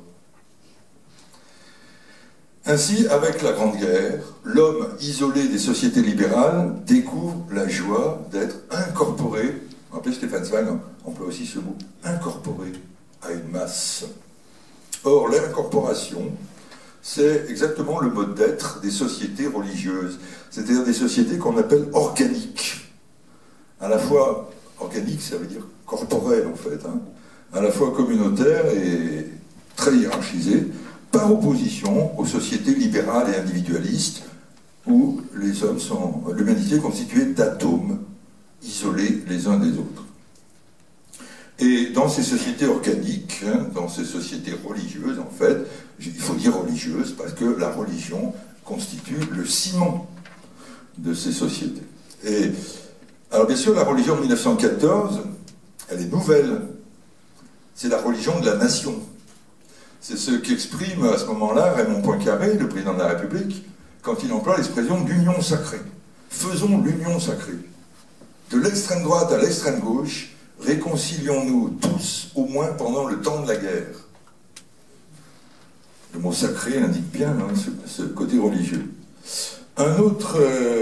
Ainsi, avec la Grande Guerre, l'homme isolé des sociétés libérales découvre la joie d'être incorporé, vous vous rappelez Stéphane Zweig emploie aussi ce mot, incorporé à une masse. Or, l'incorporation, c'est exactement le mode d'être des sociétés religieuses, c'est-à-dire des sociétés qu'on appelle organiques. À la fois, organique, ça veut dire corporel en fait, hein, à la fois communautaire et très hiérarchisée, par opposition aux sociétés libérales et individualistes, où les hommes sont, l'humanité est constituée d'atomes, isolés les uns des autres. Et dans ces sociétés organiques, hein, dans ces sociétés religieuses, en fait, il faut dire religieuses parce que la religion constitue le ciment de ces sociétés. Et, alors bien sûr, la religion de 1914, elle est nouvelle. C'est la religion de la nation. C'est ce qu'exprime à ce moment-là Raymond Poincaré, le président de la République, quand il emploie l'expression d'union sacrée. Faisons l'union sacrée. De l'extrême droite à l'extrême gauche, réconcilions-nous tous, au moins pendant le temps de la guerre. Le mot sacré indique bien hein, ce côté religieux. Un autre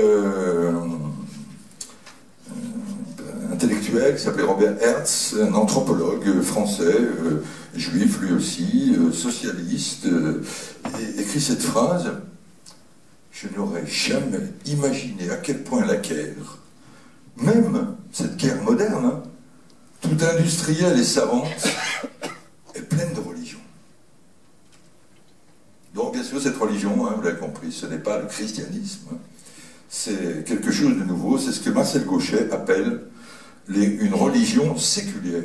intellectuel qui s'appelait Robert Hertz, un anthropologue français, juif lui aussi, socialiste, écrit cette phrase: « Je n'aurais jamais imaginé à quel point la guerre, même cette guerre moderne, hein, toute industrielle et savante, est pleine de religion. » Donc bien sûr cette religion, hein, vous l'avez compris, ce n'est pas le christianisme, hein, c'est quelque chose de nouveau, c'est ce que Marcel Gauchet appelle une religion séculière.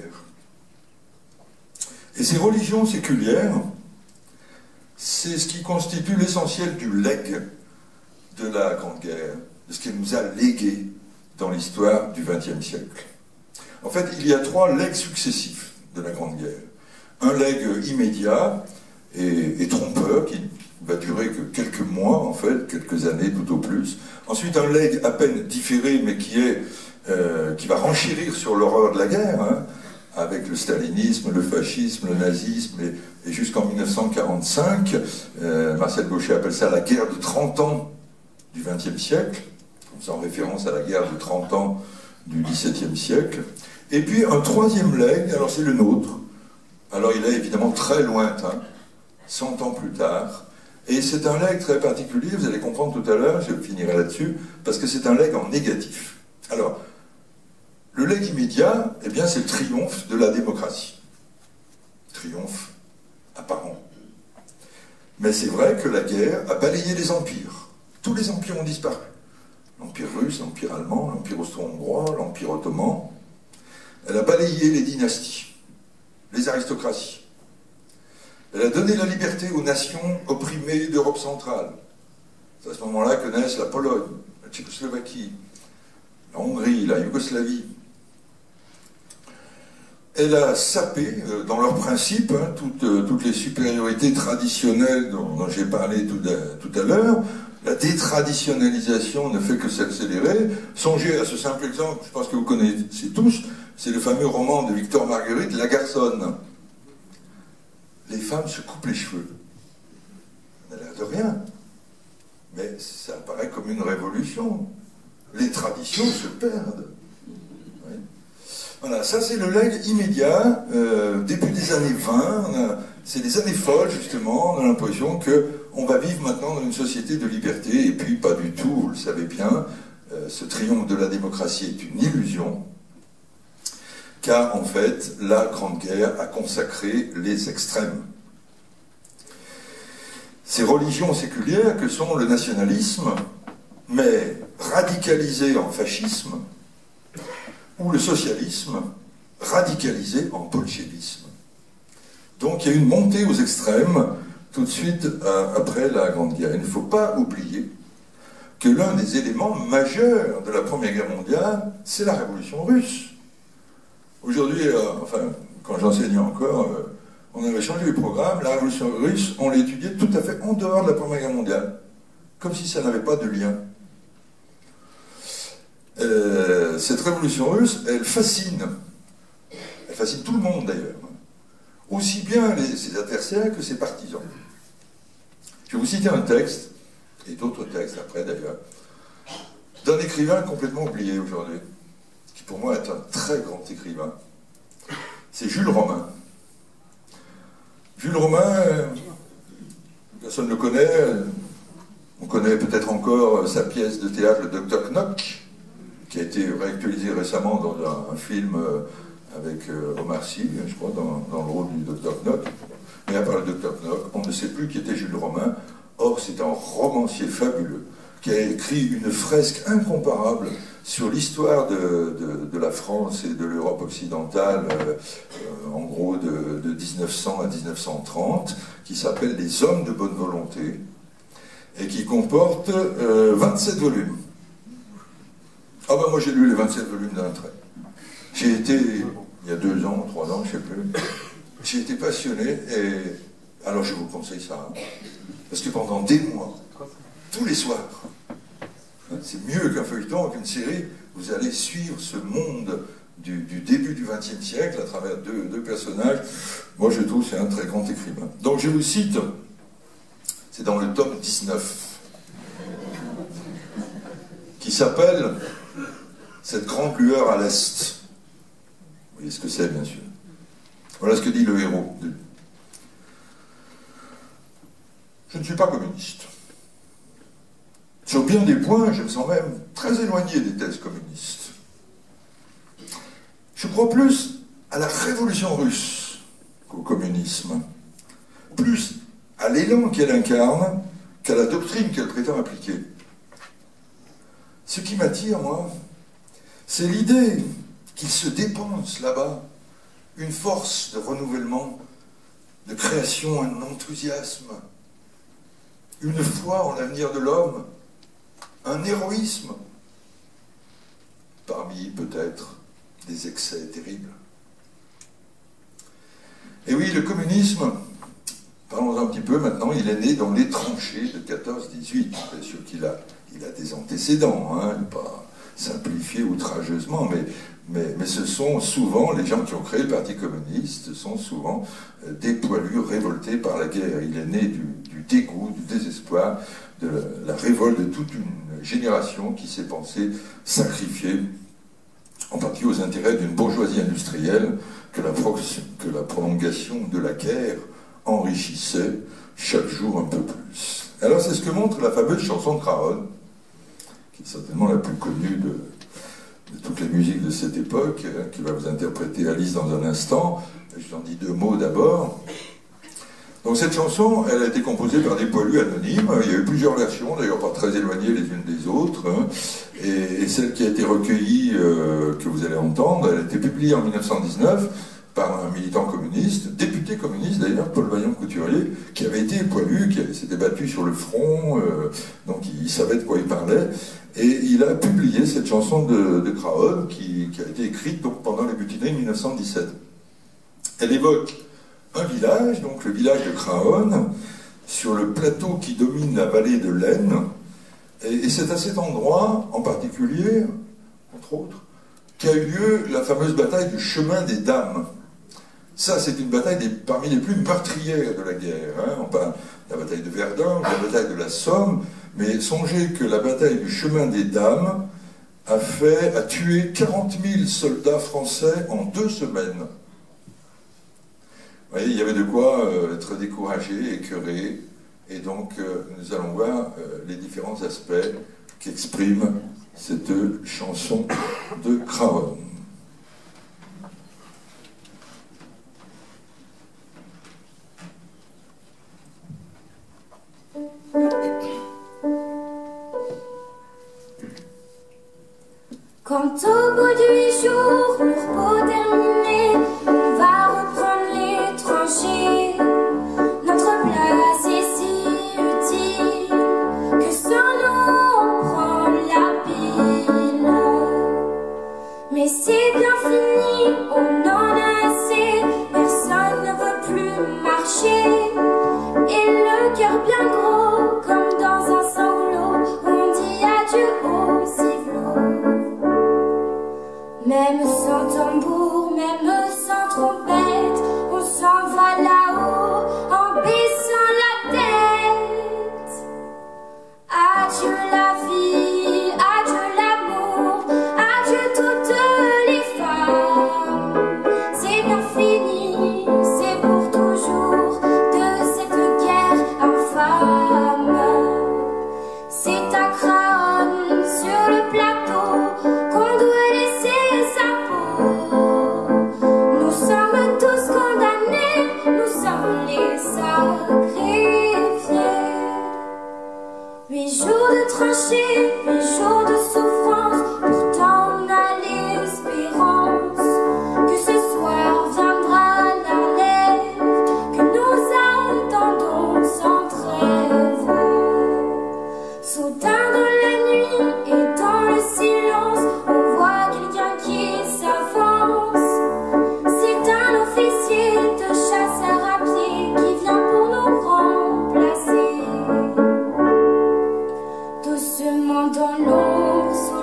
Et ces religions séculières, c'est ce qui constitue l'essentiel du legs de la Grande Guerre, de ce qu'elle nous a légué dans l'histoire du XXe siècle. En fait, il y a 3 legs successifs de la Grande Guerre. Un legs immédiat et trompeur, qui va durer que quelques mois, en fait, quelques années tout au plus. Ensuite, un legs à peine différé, mais qui va renchérir sur l'horreur de la guerre, hein, avec le stalinisme, le fascisme, le nazisme, et jusqu'en 1945, Marcel Gauchet appelle ça la guerre de 30 ans du XXe siècle, en faisant référence à la guerre de 30 ans du XVIIe siècle. Et puis un 3e legs, alors c'est le nôtre. Alors il est évidemment très lointain, 100 ans plus tard, et c'est un legs très particulier, vous allez comprendre tout à l'heure, je finirai là-dessus, parce que c'est un legs en négatif. Alors, le legs immédiat, eh bien, c'est le triomphe de la démocratie. Triomphe apparent. Mais c'est vrai que la guerre a balayé les empires. Tous les empires ont disparu. L'empire russe, l'empire allemand, l'empire austro-hongrois, l'empire ottoman. Elle a balayé les dynasties, les aristocraties. Elle a donné la liberté aux nations opprimées d'Europe centrale. C'est à ce moment-là que naissent la Pologne, la Tchécoslovaquie, la Hongrie, la Yougoslavie. Elle a sapé, dans leurs principes, hein, toutes les supériorités traditionnelles dont j'ai parlé tout à l'heure. La détraditionnalisation ne fait que s'accélérer. Songez à ce simple exemple, je pense que vous connaissez tous, c'est le fameux roman de Victor Marguerite, La Garçonne. Les femmes se coupent les cheveux. Ça n'a l'air de rien, mais ça apparaît comme une révolution. Les traditions se perdent. Oui. Voilà, ça c'est le legs immédiat, début des années 20, c'est des années folles justement, on a l'impression qu'on va vivre maintenant dans une société de liberté, et puis pas du tout, vous le savez bien, ce triomphe de la démocratie est une illusion, car en fait, la Grande Guerre a consacré les extrêmes. Ces religions séculières que sont le nationalisme, mais radicalisé en fascisme, ou le socialisme, radicalisé en bolchevisme. Donc il y a une montée aux extrêmes tout de suite après la Grande Guerre. Il ne faut pas oublier que l'un des éléments majeurs de la Première Guerre mondiale, c'est la Révolution russe. Aujourd'hui, enfin, quand j'enseignais encore, on avait changé les programmes, la Révolution russe, on l'étudiait tout à fait en dehors de la Première Guerre mondiale, comme si ça n'avait pas de lien. Cette révolution russe, elle fascine tout le monde d'ailleurs, aussi bien ses adversaires que ses partisans. Je vais vous citer un texte, et d'autres textes après d'ailleurs, d'un écrivain complètement oublié aujourd'hui, qui pour moi est un très grand écrivain, c'est Jules Romain. Jules Romain, personne ne le connaît, on connaît peut-être encore sa pièce de théâtre, le Dr Knock, qui a été réactualisé récemment dans un film avec Omar Sy, je crois, dans le rôle du Dr Knock. Mais à part le Dr Knock, on ne sait plus qui était Jules Romain. Or, c'est un romancier fabuleux qui a écrit une fresque incomparable sur l'histoire de la France et de l'Europe occidentale, en gros de 1900 à 1930, qui s'appelle « Les hommes de bonne volonté » et qui comporte 27 volumes. Ah ben moi j'ai lu les 27 volumes d'un trait. J'ai été, il y a 2 ans, 3 ans, je ne sais plus, j'ai été passionné et alors je vous conseille ça. Hein, parce que pendant des mois, tous les soirs, hein, c'est mieux qu'un feuilleton, qu'une série, vous allez suivre ce monde du début du XXe siècle à travers deux personnages. Moi je trouve que c'est un très grand écrivain. Donc je vous cite c'est dans le tome 19, qui s'appelle « Cette grande lueur à l'Est ». Vous voyez ce que c'est, bien sûr. Voilà ce que dit le héros. Je ne suis pas communiste. Sur bien des points, je me sens même très éloigné des thèses communistes. Je crois plus à la révolution russe qu'au communisme, plus à l'élan qu'elle incarne qu'à la doctrine qu'elle prétend appliquer. Ce qui m'attire, moi, c'est l'idée qu'il se dépense là-bas une force de renouvellement, de création, un enthousiasme, une foi en l'avenir de l'homme, un héroïsme, parmi peut-être des excès terribles. Et oui, le communisme, parlons un petit peu maintenant, il est né dans les tranchées de 14-18. Bien sûr qu'il a des antécédents, hein, pas simplifié outrageusement, mais ce sont souvent, les gens qui ont créé le Parti communiste, sont souvent des poilus révoltés par la guerre. Il est né du dégoût, du désespoir, de la révolte de toute une génération qui s'est pensée sacrifiée, en partie aux intérêts d'une bourgeoisie industrielle que la prolongation de la guerre enrichissait chaque jour un peu plus. Alors c'est ce que montre la fameuse chanson de Craonne, qui est certainement la plus connue de toutes les musiques de cette époque, qui va vous interpréter Alice dans un instant. Je vous en dis deux mots d'abord. Donc cette chanson, elle a été composée par des poilus anonymes. Il y a eu plusieurs versions, d'ailleurs pas très éloignées les unes des autres. Hein. Et celle qui a été recueillie, que vous allez entendre, elle a été publiée en 1919 par un militant communiste, député communiste d'ailleurs, Paul Vaillant-Couturier, qui avait été poilu, qui s'était battu sur le front, donc il savait de quoi il parlait. Et il a publié cette chanson de Craonne qui a été écrite donc, pendant les mutineries de 1917. Elle évoque un village, donc le village de Craonne, sur le plateau qui domine la vallée de l'Aisne. Et c'est à cet endroit, en particulier, entre autres, qu'a eu lieu la fameuse bataille du chemin des Dames. Ça, c'est une bataille parmi les plus meurtrières de la guerre. Hein. On parle de la bataille de Verdun, de la bataille de la Somme, mais songez que la bataille du chemin des Dames a tué 40 000 soldats français en 2 semaines. Vous voyez, il y avait de quoi être découragé, écœuré, et donc nous allons voir les différents aspects qu'exprime cette chanson de Craonne. Quand au bout du 8 jours, le repos terminé, on va reprendre les tranchées. Notre place est si utile que sans nous on prend la pile. Mais c'est bien fini, on en a assez, personne ne veut plus marcher. Et le cœur bien gros, comme dans un sanglot, on dit adieu au civelot. Même sans tambour, même sans trompette, on s'en va là-haut en baissant la tête. Adieu la vie, adieu l'amour, adieu toutes les femmes. C'est bien fini, c'est pour toujours de cette guerre infâme. C'est à Craonne, sur le plateau, qu'on doit laisser sa peau. Nous sommes tous condamnés, nous sommes les sacrifiés. 8 jours de tranchées, 8 jours de souffrance, pourtant on a l'espérance que ce soir viendra la lève, que nous attendons sans trêve. Soudain dans la nuit et dans le silence, on voit quelqu'un qui s'avance. C'est un officier de chasseurs à pied qui vient pour nous remplacer. Doucement dans l'ombre,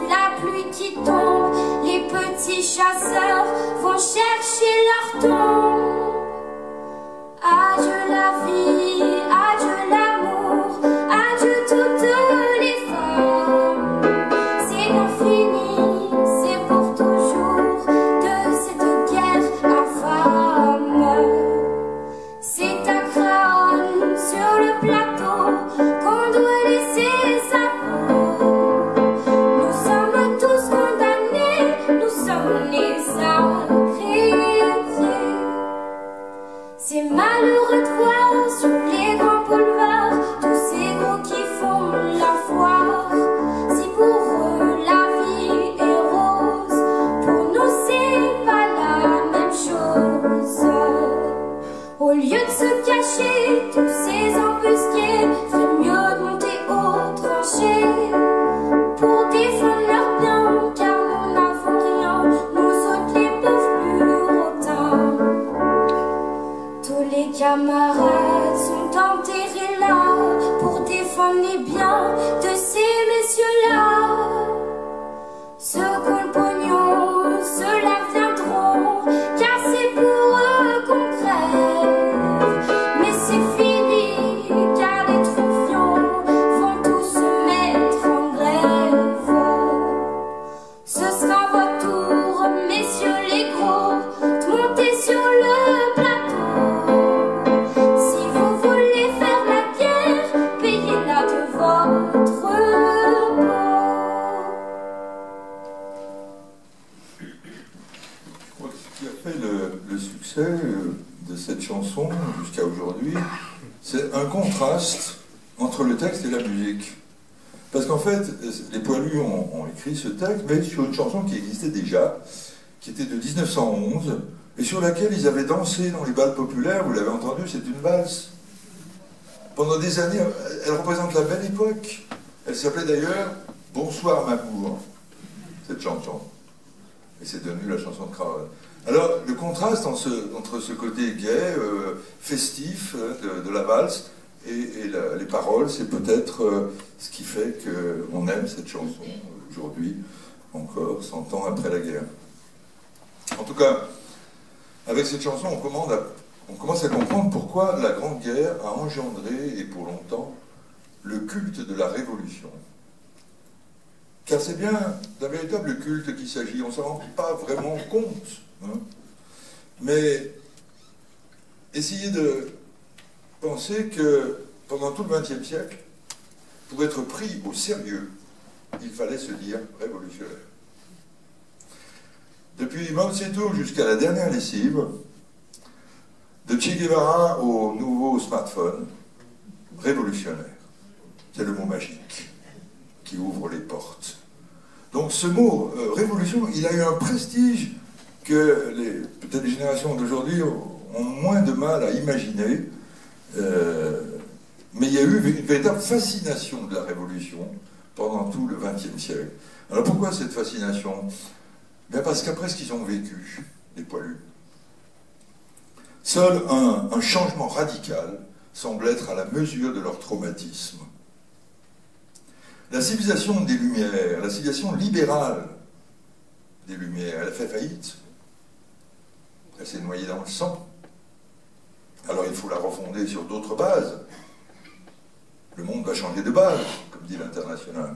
les biens de ces messieurs-là. Ceux qui ont le pognon, ceux-là viendront, car c'est pour eux qu'on crève. Mais c'est fini, car les troufions vont tous se mettre en grève. Ce sera votre tour, messieurs les gros, de monter sur le plateau. Si vous voulez faire la guerre, payez-la de votre peau. Je crois que ce qui a fait le succès de cette chanson jusqu'à aujourd'hui, c'est un contraste entre le texte et la musique. Parce qu'en fait, les Poilus ont écrit ce texte, mais sur une chanson qui existait déjà, qui était de 1911, et sur laquelle ils avaient dansé dans les bals populaires. Vous l'avez entendu, c'est une valse. Pendant des années, elle représente la belle époque. Elle s'appelait d'ailleurs « Bonsoir Mamour », cette chanson. Et c'est devenu la chanson de Craval. Alors, le contraste entre ce côté gai, festif de la valse, et les paroles, c'est peut-être ce qui fait qu'on aime cette chanson aujourd'hui, encore 100 ans après la guerre. En tout cas, avec cette chanson, on commence à comprendre pourquoi la Grande Guerre a engendré, et pour longtemps, le culte de la Révolution. Car c'est bien d'un véritable culte qu'il s'agit, on ne s'en rend pas vraiment compte. Hein. Mais essayez de penser que pendant tout le XXe siècle, pour être pris au sérieux, il fallait se dire révolutionnaire. Depuis Mao Tse-tung jusqu'à la dernière lessive, de Che Guevara au nouveau smartphone, révolutionnaire. C'est le mot magique qui ouvre les portes. Donc ce mot révolution, il a eu un prestige que peut-être les générations d'aujourd'hui ont moins de mal à imaginer. Mais il y a eu une véritable fascination de la Révolution pendant tout le XXe siècle. Alors pourquoi cette fascination? Bien parce qu'après ce qu'ils ont vécu, les Poilus, seul un changement radical semble être à la mesure de leur traumatisme. La civilisation des Lumières, la civilisation libérale des Lumières, elle a fait faillite. Elle s'est noyée dans le sang. Alors il faut la refonder sur d'autres bases. Le monde va changer de base, comme dit l'International.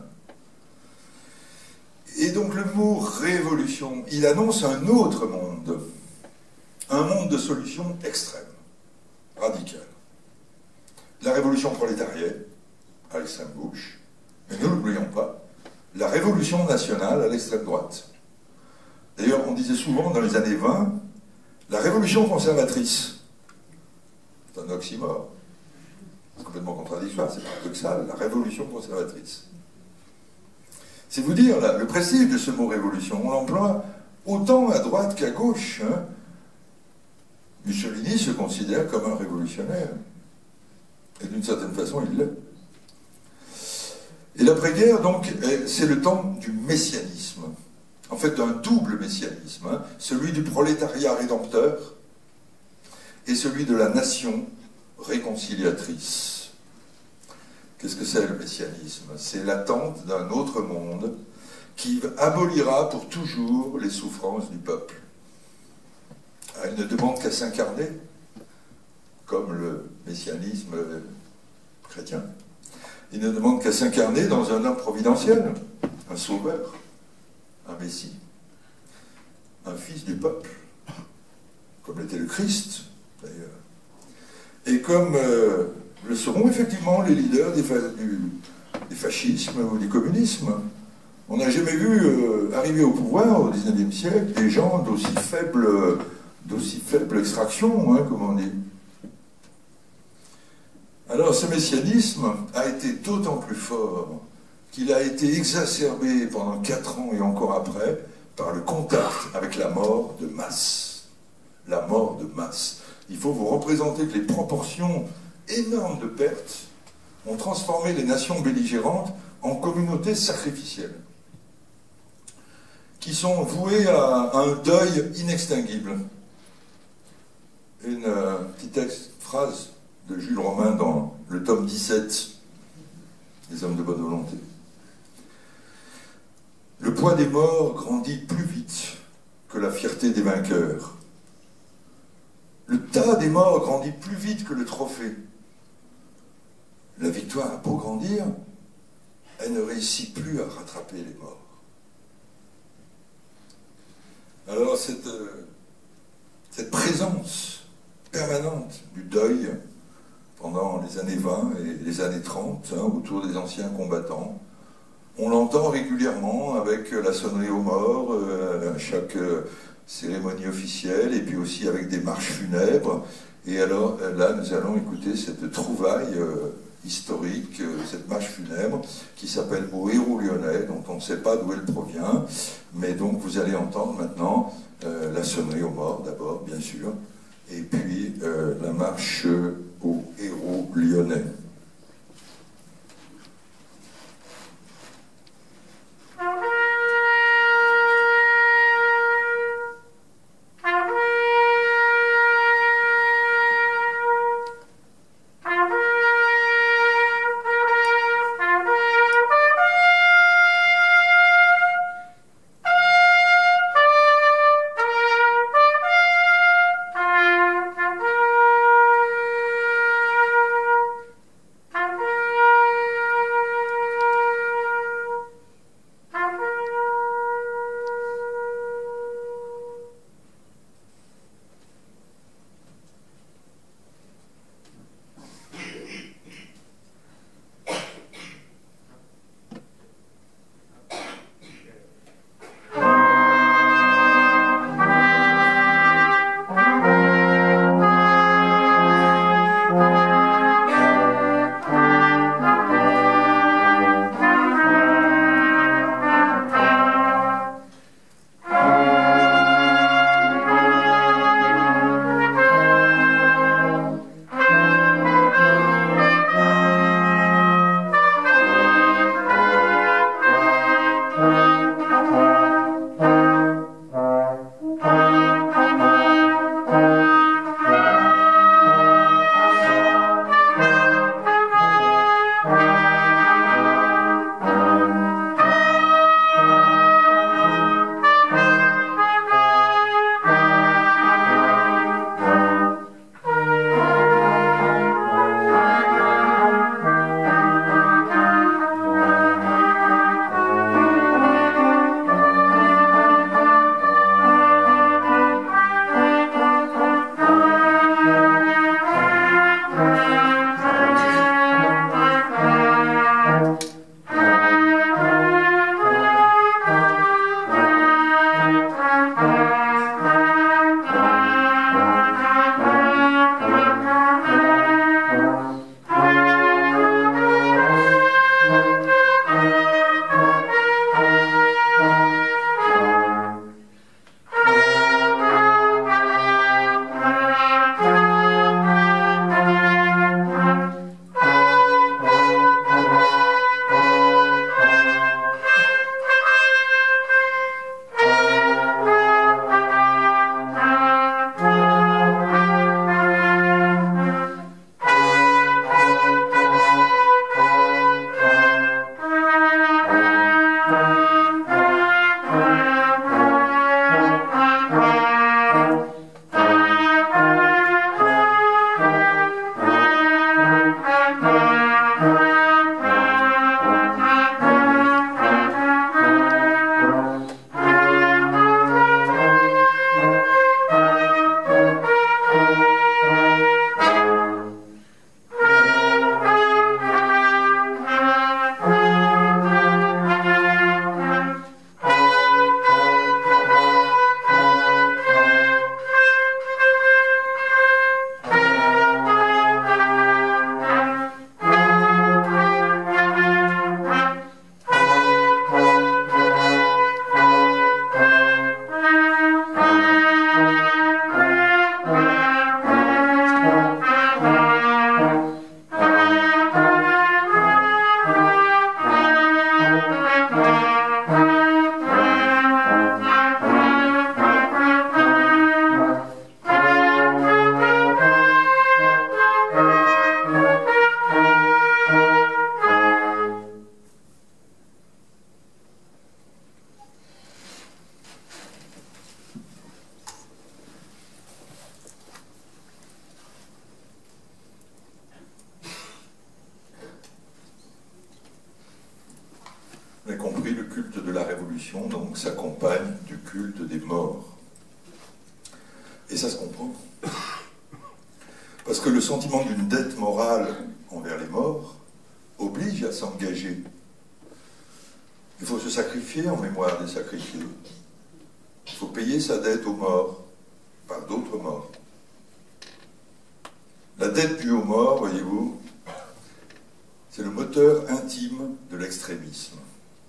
Et donc le mot révolution, il annonce un autre monde. Un monde de solutions extrêmes, radicales. La révolution prolétarienne, à l'extrême gauche, mais ne l'oublions pas, la révolution nationale à l'extrême droite. D'ailleurs, on disait souvent dans les années 20, la révolution conservatrice. C'est un oxymore. C'est complètement contradictoire, c'est paradoxal, la révolution conservatrice. C'est vous dire le prestige de ce mot révolution. On l'emploie autant à droite qu'à gauche. Hein. Mussolini se considère comme un révolutionnaire. Et d'une certaine façon, il l'est. Et l'après-guerre, donc, c'est le temps du messianisme. En fait, d'un double messianisme. Hein, celui du prolétariat rédempteur et celui de la nation réconciliatrice. Qu'est-ce que c'est le messianisme? C'est l'attente d'un autre monde qui abolira pour toujours les souffrances du peuple. Il ne demande qu'à s'incarner, comme le messianisme chrétien. Il ne demande qu'à s'incarner dans un homme providentiel, un sauveur, un messie, un fils du peuple, comme l'était le Christ, d'ailleurs. Et comme le seront effectivement les leaders des fascismes ou du communisme. On n'a jamais vu arriver au pouvoir au XIXe siècle des gens d'aussi faible extraction, hein, comme on dit. Alors ce messianisme a été d'autant plus fort qu'il a été exacerbé pendant 4 ans et encore après par le contact avec la mort de masse. La mort de masse. Il faut vous représenter que les proportions énormes de pertes ont transformé les nations belligérantes en communautés sacrificielles, qui sont vouées à un deuil inextinguible. Une petite phrase de Jules Romain dans le tome 17. les hommes de bonne volonté. Le poids des morts grandit plus vite que la fierté des vainqueurs. Le tas des morts grandit plus vite que le trophée. La victoire a beau grandir, elle ne réussit plus à rattraper les morts. Alors cette présence permanente du deuil pendant les années 20 et les années 30, autour des anciens combattants, on l'entend régulièrement avec la sonnerie aux morts, à chaque cérémonie officielle, et puis aussi avec des marches funèbres. Et alors là, nous allons écouter cette trouvaille historique, cette marche funèbre, qui s'appelle Au héros lyonnais, dont on ne sait pas d'où elle provient, mais donc vous allez entendre maintenant la sonnerie aux morts d'abord, bien sûr, et puis la marche aux héros lyonnais. Vous avez compris, le culte de la Révolution, donc, s'accompagne du culte des morts. Et ça se comprend. Parce que le sentiment d'une dette morale envers les morts oblige à s'engager. Il faut se sacrifier en mémoire des sacrifiés. Il faut payer sa dette aux morts par d'autres morts. La dette due aux morts, voyez-vous, c'est le moteur intime de l'extrémisme.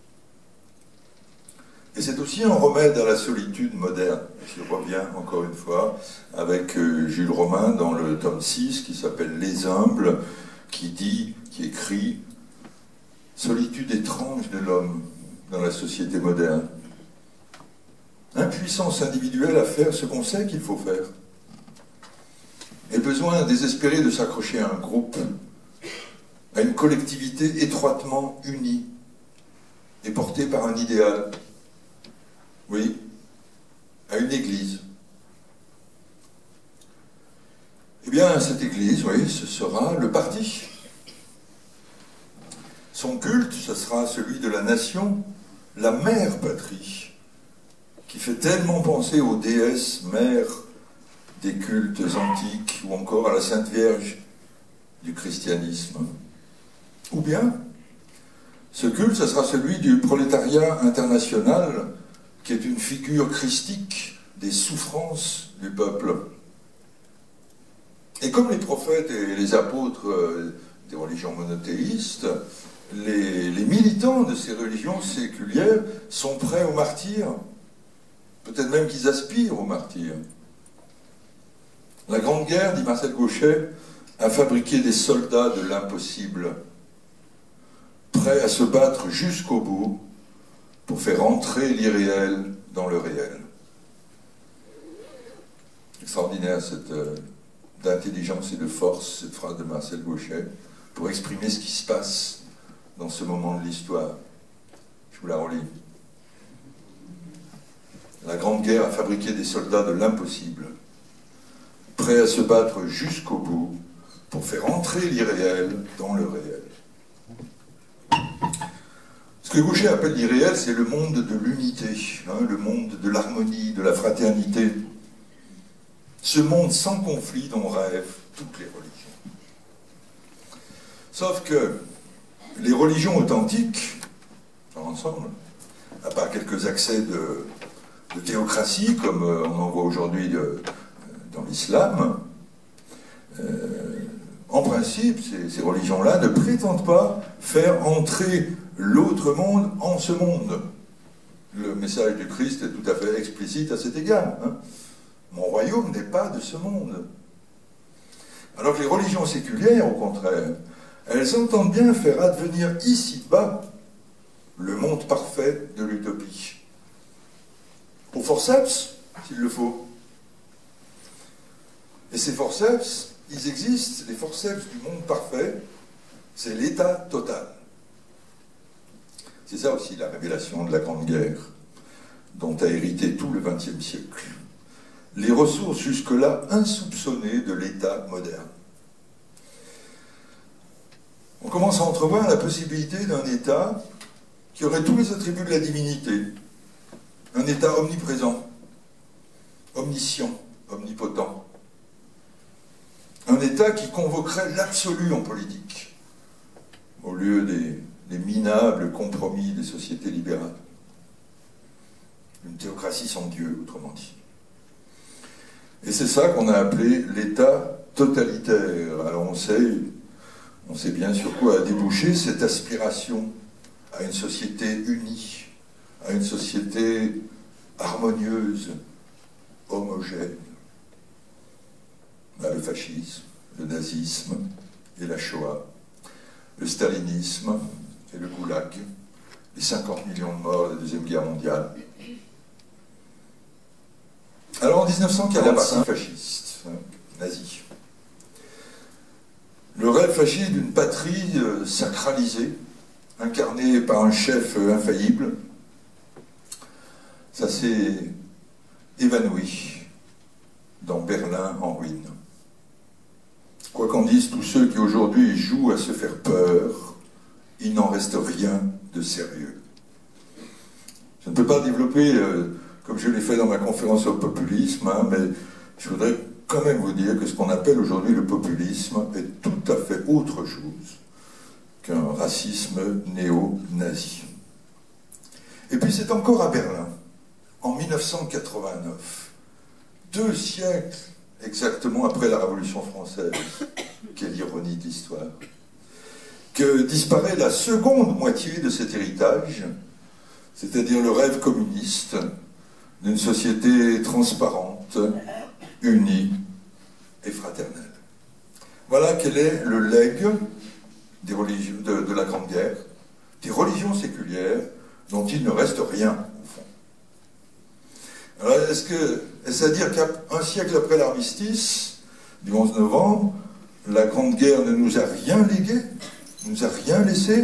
Et c'est aussi un remède à la solitude moderne. Je reviens encore une fois avec Jules Romain dans le tome 6 qui s'appelle Les Humbles, qui écrit « Solitude étrange de l'homme dans la société moderne. Impuissance individuelle à faire ce qu'on sait qu'il faut faire. Et besoin désespéré de s'accrocher à un groupe, à une collectivité étroitement unie et portée par un idéal. Oui, à une église. Eh bien, cette église, oui, ce sera le parti. Son culte, ce sera celui de la nation, la mère patrie, qui fait tellement penser aux déesses mères des cultes antiques ou encore à la Sainte Vierge du christianisme. Ou bien, ce culte, ce sera celui du prolétariat international, qui est une figure christique des souffrances du peuple. Et comme les prophètes et les apôtres des religions monothéistes, les militants de ces religions séculières sont prêts au martyre. Peut-être même qu'ils aspirent au martyre. La Grande Guerre, dit Marcel Gauchet, a fabriqué des soldats de l'impossible, prêts à se battre jusqu'au bout pour faire entrer l'irréel dans le réel. Extraordinaire d'intelligence et de force, cette phrase de Marcel Gauchet, pour exprimer ce qui se passe dans ce moment de l'histoire. Je vous la relis. La Grande Guerre a fabriqué des soldats de l'impossible, prêts à se battre jusqu'au bout pour faire entrer l'irréel dans le réel. Ce que Gauchet appelle l'irréel, c'est le monde de l'unité, le monde de l'harmonie, de la fraternité. Ce monde sans conflit dont rêvent toutes les religions. Sauf que les religions authentiques, dans l'ensemble, à part quelques accès de théocratie, comme on en voit aujourd'hui dans l'islam, en principe, ces religions-là ne prétendent pas faire entrer l'autre monde en ce monde. Le message du Christ est tout à fait explicite à cet égard. Mon royaume n'est pas de ce monde. Alors que les religions séculières, au contraire, elles entendent bien faire advenir ici-bas le monde parfait de l'utopie. Au forceps, s'il le faut. Et ces forceps, ils existent, les forceps du monde parfait, c'est l'état total. C'est ça aussi la révélation de la Grande Guerre, dont a hérité tout le XXe siècle. Les ressources jusque-là insoupçonnées de l'État moderne. On commence à entrevoir la possibilité d'un État qui aurait tous les attributs de la divinité. Un État omniprésent, omniscient, omnipotent. Un État qui convoquerait l'absolu en politique, au lieu des minables compromis des sociétés libérales. Une théocratie sans Dieu, autrement dit. Et c'est ça qu'on a appelé l'État totalitaire. Alors on sait bien sur quoi a débouché cette aspiration à une société unie, à une société harmonieuse, homogène. Le fascisme, le nazisme et la Shoah, le stalinisme et le goulag, les 50 millions de morts de la Deuxième Guerre mondiale. Alors en 1945, fasciste, nazi. Le rêve fasciste d'une patrie sacralisée, incarnée par un chef infaillible, ça s'est évanoui dans Berlin en ruine. Quoi qu'en disent tous ceux qui aujourd'hui jouent à se faire peur, il n'en reste rien de sérieux. peux pas développer, comme je l'ai fait dans ma conférence sur le populisme, hein, mais je voudrais quand même vous dire que ce qu'on appelle aujourd'hui le populisme est tout à fait autre chose qu'un racisme néo-nazi. Et puis c'est encore à Berlin, en 1989, 2 siècles exactement après la Révolution française, quelle ironie de l'histoire, que disparaît la seconde moitié de cet héritage, c'est-à-dire le rêve communiste d'une société transparente, unie et fraternelle. Voilà quel est le legs des religions, de la Grande Guerre, des religions séculières dont il ne reste rien, au fond. Alors, est-ce à dire qu'un siècle après l'armistice, du 11 novembre, la Grande Guerre ne nous a rien légué, ne nous a rien laissé?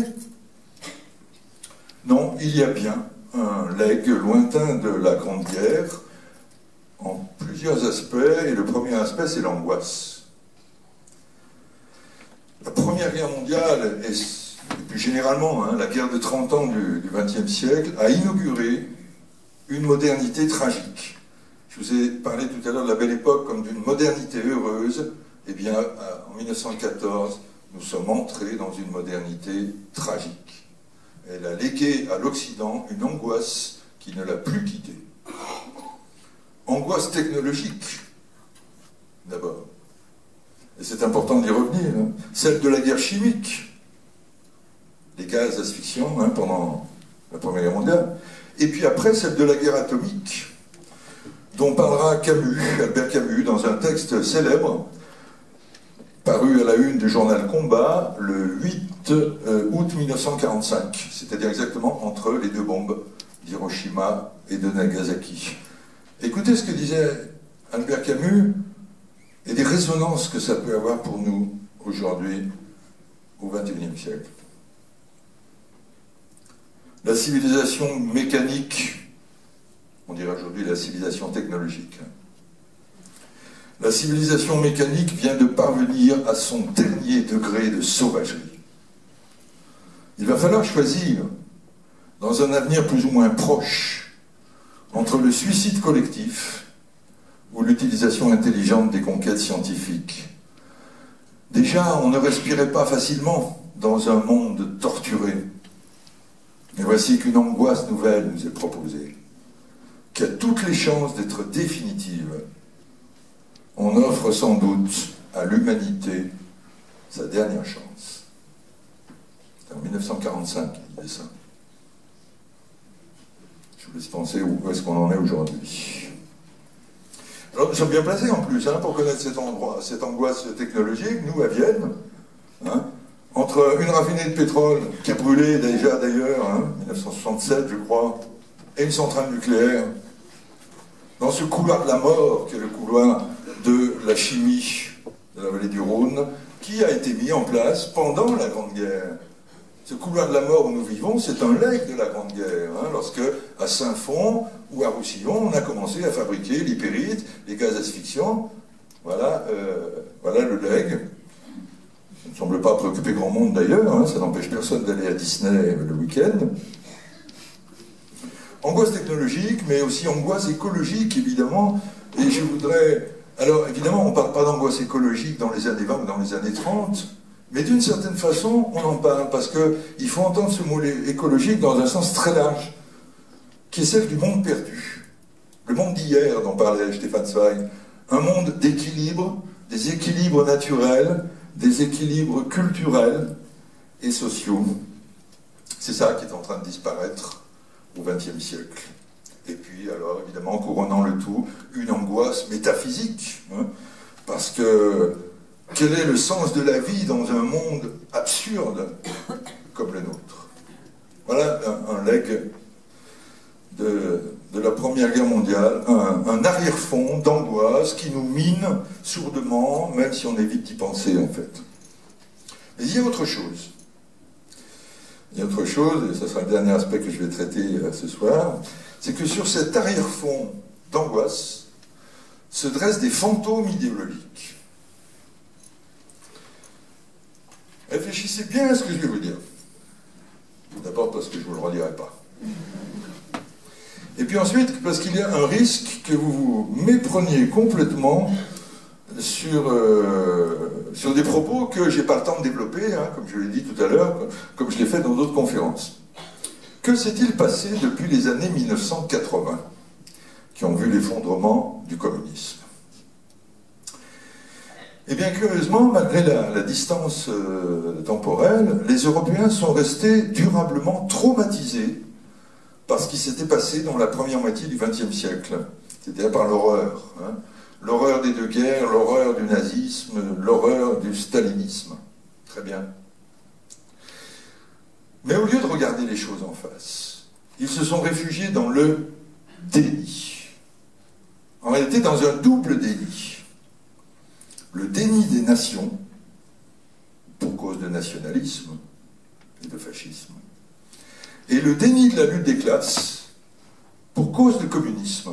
Non, il y a bien un legs lointain de la Grande Guerre, en plusieurs aspects, et le premier aspect, c'est l'angoisse. La Première Guerre mondiale, et plus généralement la guerre de 30 ans du XXe siècle, a inauguré une modernité tragique. Je vous ai parlé tout à l'heure de la Belle Époque comme d'une modernité heureuse. Eh bien, en 1914, nous sommes entrés dans une modernité tragique. Elle a légué à l'Occident une angoisse qui ne l'a plus quittée. Angoisse technologique, d'abord. Et c'est important d'y revenir. Hein. Celle de la guerre chimique, les gaz asphyxiants pendant la Première Guerre mondiale. Et puis après, celle de la guerre atomique, dont parlera Camus, Albert Camus, dans un texte célèbre, paru à la une du journal Combat, le 8 août 1945, c'est-à-dire exactement entre les 2 bombes d'Hiroshima et de Nagasaki. Écoutez ce que disait Albert Camus et des résonances que ça peut avoir pour nous aujourd'hui, au XXIe siècle. La civilisation mécanique, on dirait aujourd'hui la civilisation technologique, la civilisation mécanique vient de parvenir à son dernier degré de sauvagerie. Il va falloir choisir, dans un avenir plus ou moins proche, entre le suicide collectif ou l'utilisation intelligente des conquêtes scientifiques. Déjà, on ne respirait pas facilement dans un monde torturé. Mais voici qu'une angoisse nouvelle nous est proposée, qui a toutes les chances d'être définitive. On offre sans doute à l'humanité sa dernière chance. C'est en 1945 qu'il disait ça. Je vous laisse penser où est-ce qu'on en est aujourd'hui. Alors nous sommes bien placés en plus pour connaître cette angoisse technologique, nous à Vienne, entre une raffinée de pétrole qui a brûlé déjà d'ailleurs, 1967 je crois, et une centrale nucléaire, dans ce couloir de la mort qui est le couloir de la chimie de la vallée du Rhône, qui a été mis en place pendant la Grande Guerre. Ce couloir de la mort où nous vivons, c'est un legs de la Grande Guerre, lorsque à Saint-Fond ou à Roussillon, on a commencé à fabriquer l'hypérite, les gaz asphyxiants. Voilà, voilà le legs. Ça ne semble pas préoccuper grand monde d'ailleurs, ça n'empêche personne d'aller à Disney le week-end. Angoisse technologique, mais aussi angoisse écologique, évidemment. Et je voudrais... Alors, évidemment, on ne parle pas d'angoisse écologique dans les années 20 ou dans les années 30, mais d'une certaine façon, on en parle, parce qu'il faut entendre ce mot écologique dans un sens très large, qui est celle du monde perdu. Le monde d'hier, dont parlait Stefan Zweig. Un monde d'équilibre, des équilibres naturels, des équilibres culturels et sociaux. C'est ça qui est en train de disparaître au XXe siècle. Et puis, alors, évidemment, couronnant le tout, une angoisse métaphysique. Parce que, quel est le sens de la vie dans un monde absurde comme le nôtre? Voilà un legs de la Première Guerre mondiale, un arrière-fond d'angoisse qui nous mine sourdement, même si on évite d'y penser, en fait. Mais il y a autre chose. Il y a autre chose, et ce sera le dernier aspect que je vais traiter ce soir, c'est que sur cet arrière-fond d'angoisse se dressent des fantômes idéologiques. Réfléchissez bien à ce que je vais vous dire. D'abord parce que je ne vous le redirai pas. Et puis ensuite, parce qu'il y a un risque que vous vous mépreniez complètement sur des propos que je n'ai pas le temps de développer, hein, comme je l'ai dit tout à l'heure, comme je l'ai fait dans d'autres conférences. Que s'est-il passé depuis les années 1980, qui ont vu l'effondrement du communisme? Eh bien, curieusement, malgré la distance temporelle, les Européens sont restés durablement traumatisés par ce qui s'était passé dans la première moitié du XXe siècle, c'est-à-dire par l'horreur. Hein. L'horreur des deux guerres, l'horreur du nazisme, l'horreur du stalinisme. Très bien. Mais au lieu de regarder les choses en face, ils se sont réfugiés dans le déni. En réalité, dans un double déni. Le déni des nations, pour cause de nationalisme et de fascisme, et le déni de la lutte des classes, pour cause de communisme.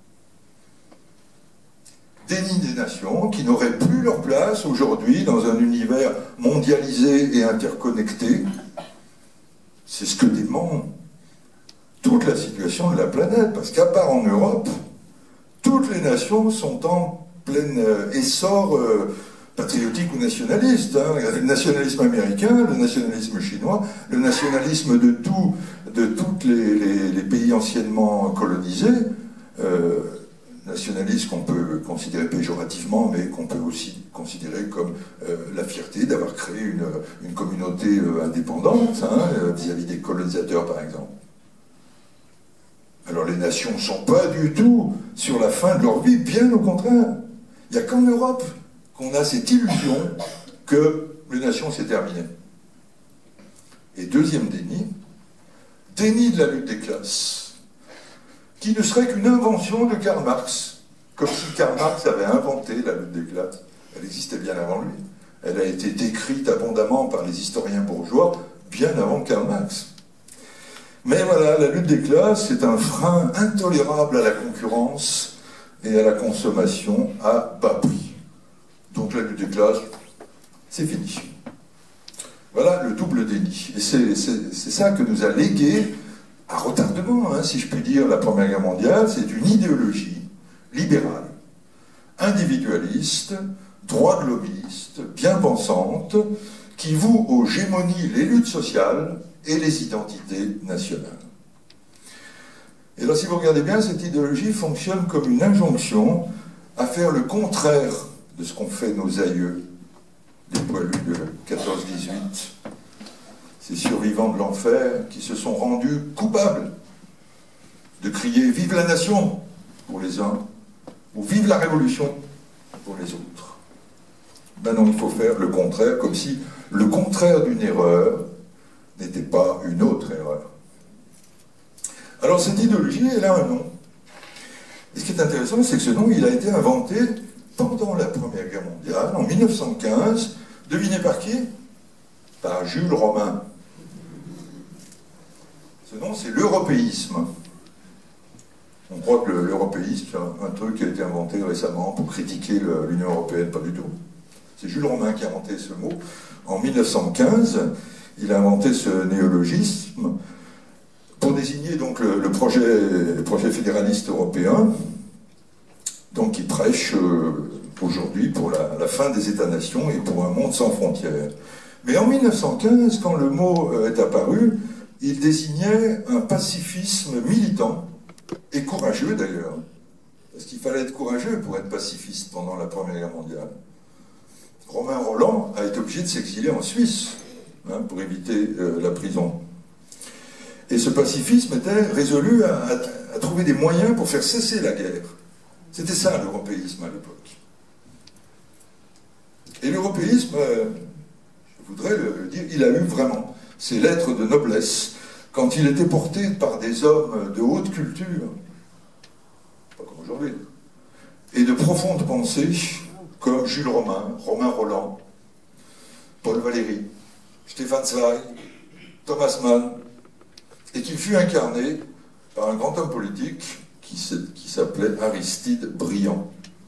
Déni des nations qui n'auraient plus leur place aujourd'hui dans un univers mondialisé et interconnecté. C'est ce que dément toute la situation de la planète, parce qu'à part en Europe, toutes les nations sont en plein essor patriotique ou nationaliste. Hein. Le nationalisme américain, le nationalisme chinois, le nationalisme de tous les pays anciennement colonisés, nationalisme qu'on peut considérer péjorativement, mais qu'on peut aussi considérer comme la fierté d'avoir créé une communauté indépendante, hein, vis-à-vis des colonisateurs par exemple. Alors les nations ne sont pas du tout sur la fin de leur vie, bien au contraire. Il n'y a qu'en Europe qu'on a cette illusion que les nations c'est terminé. Et deuxième déni, déni de la lutte des classes, qui ne serait qu'une invention de Karl Marx, comme si Karl Marx avait inventé la lutte des classes. Elle existait bien avant lui. Elle a été décrite abondamment par les historiens bourgeois bien avant Karl Marx. Mais voilà, la lutte des classes, c'est un frein intolérable à la concurrence et à la consommation à bas prix. Donc la lutte des classes, c'est fini. Voilà le double déni. Et c'est ça que nous a légué, à retardement, hein, si je puis dire, la Première Guerre mondiale. C'est une idéologie libérale, individualiste, droit-globiste, bien pensante, qui voue aux gémonies les luttes sociales et les identités nationales. Et là, si vous regardez bien, cette idéologie fonctionne comme une injonction à faire le contraire de ce qu'ont fait nos aïeux, les poilus de 14-18, ces survivants de l'enfer qui se sont rendus coupables de crier « Vive la nation !» pour les uns, ou « Vive la révolution !» pour les autres. Ben non, il faut faire le contraire, comme si le contraire d'une erreur n'était pas une autre erreur. Alors cette idéologie, elle a un nom. Et ce qui est intéressant, c'est que ce nom, il a été inventé pendant la Première Guerre mondiale, en 1915, devinez par qui? Par Jules Romain. Ce nom, c'est l'européisme. On croit que l'européisme, c'est un truc qui a été inventé récemment pour critiquer l'Union européenne, pas du tout. C'est Jules Romain qui a inventé ce mot. En 1915, il a inventé ce néologisme pour désigner donc le projet fédéraliste européen, donc qui prêche aujourd'hui pour la fin des États-nations et pour un monde sans frontières. Mais en 1915, quand le mot est apparu, il désignait un pacifisme militant, et courageux d'ailleurs, parce qu'il fallait être courageux pour être pacifiste pendant la Première Guerre mondiale. Romain Rolland a été obligé de s'exiler en Suisse, hein, pour éviter la prison. Et ce pacifisme était résolu à trouver des moyens pour faire cesser la guerre. C'était ça l'européisme à l'époque. Et l'européisme, je voudrais le dire, il a eu vraiment ses lettres de noblesse quand il était porté par des hommes de haute culture, pas comme aujourd'hui, et de profonde pensée, comme Jules Romain, Romain Rolland, Paul Valéry, Stéphane Zweig, Thomas Mann, et qui fut incarné par un grand homme politique qui s'appelait Aristide Briand.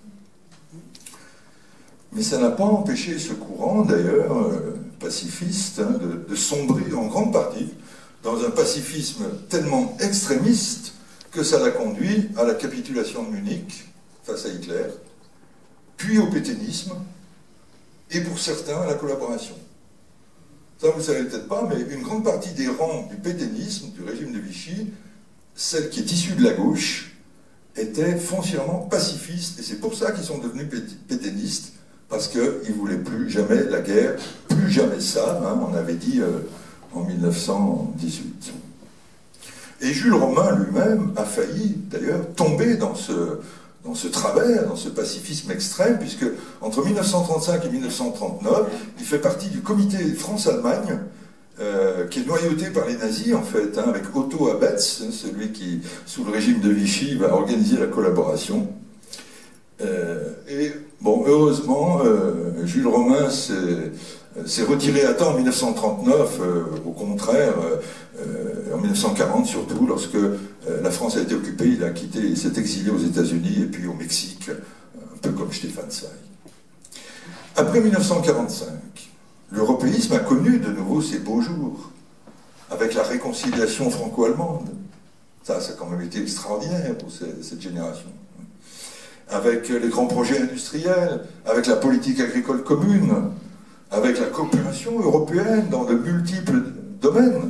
Mais ça n'a pas empêché ce courant, d'ailleurs, pacifiste, hein, de sombrer en grande partie dans un pacifisme tellement extrémiste que ça l'a conduit à la capitulation de Munich face à Hitler, puis au pétainisme, et pour certains à la collaboration. Ça, vous ne savez peut-être pas, mais une grande partie des rangs du pétainisme, du régime de Vichy, celle qui est issue de la gauche, étaient foncièrement pacifistes, et c'est pour ça qu'ils sont devenus pétainistes, parce qu'ils ne voulaient plus jamais la guerre, plus jamais ça, hein, on avait dit en 1918. Et Jules Romain lui-même a failli, d'ailleurs, tomber dans ce travers, dans ce pacifisme extrême, puisque entre 1935 et 1939, il fait partie du comité France-Allemagne, qui est noyauté par les nazis, en fait, hein, avec Otto Abetz, celui qui, sous le régime de Vichy, va organiser la collaboration. Et, bon, heureusement, Jules Romain s'est retiré à temps en 1939, au contraire, en 1940 surtout, lorsque la France a été occupée, il a quitté, il s'est exilé aux États-Unis et puis au Mexique, un peu comme Stéphane Zweig. Après 1945, l'européisme a connu de nouveau ses beaux jours, avec la réconciliation franco-allemande. Ça a quand même été extraordinaire pour cette génération. Avec les grands projets industriels, avec la politique agricole commune, avec la coopération européenne dans de multiples domaines.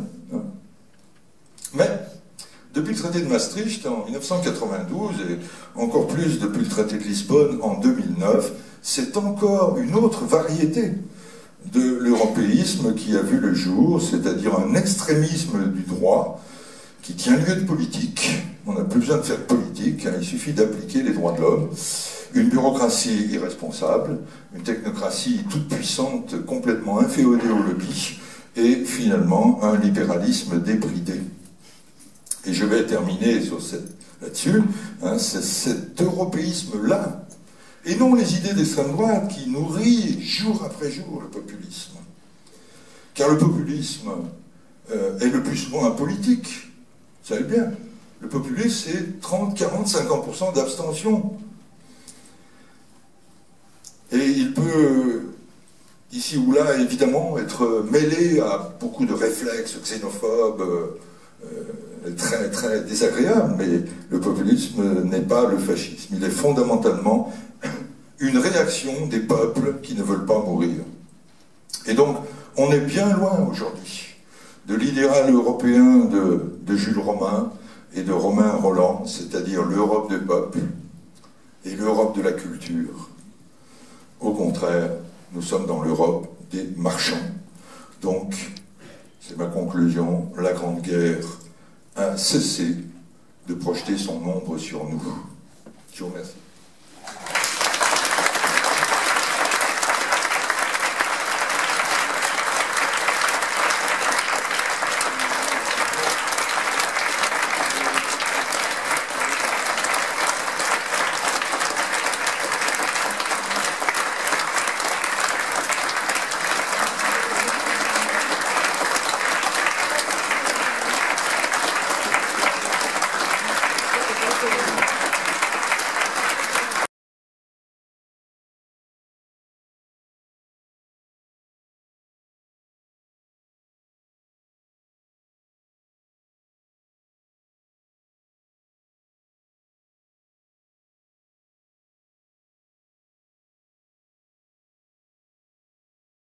Mais, depuis le traité de Maastricht en 1992, et encore plus depuis le traité de Lisbonne en 2009, c'est encore une autre variété de l'européisme qui a vu le jour, c'est-à-dire un extrémisme du droit qui tient lieu de politique. On n'a plus besoin de faire de politique, hein, il suffit d'appliquer les droits de l'homme. Une bureaucratie irresponsable, une technocratie toute puissante, complètement inféodée au lobby, et finalement un libéralisme débridé. Et je vais terminer là-dessus, hein, c'est cet européisme-là, et non les idées d'extrême droite qui nourrit jour après jour le populisme. Car le populisme est le plus souvent apolitique, vous savez bien. Le populisme, c'est 30, 40, 50% d'abstention. Et il peut, ici ou là, évidemment, être mêlé à beaucoup de réflexes xénophobes, très, très désagréables, mais le populisme n'est pas le fascisme. Il est fondamentalement une réaction des peuples qui ne veulent pas mourir. Et donc, on est bien loin aujourd'hui de l'idéal européen de Jules Romain et de Romain Rolland, c'est-à-dire l'Europe des peuples et l'Europe de la culture. Au contraire, nous sommes dans l'Europe des marchands. Donc, c'est ma conclusion, la Grande Guerre a cessé de projeter son ombre sur nous. Je vous remercie.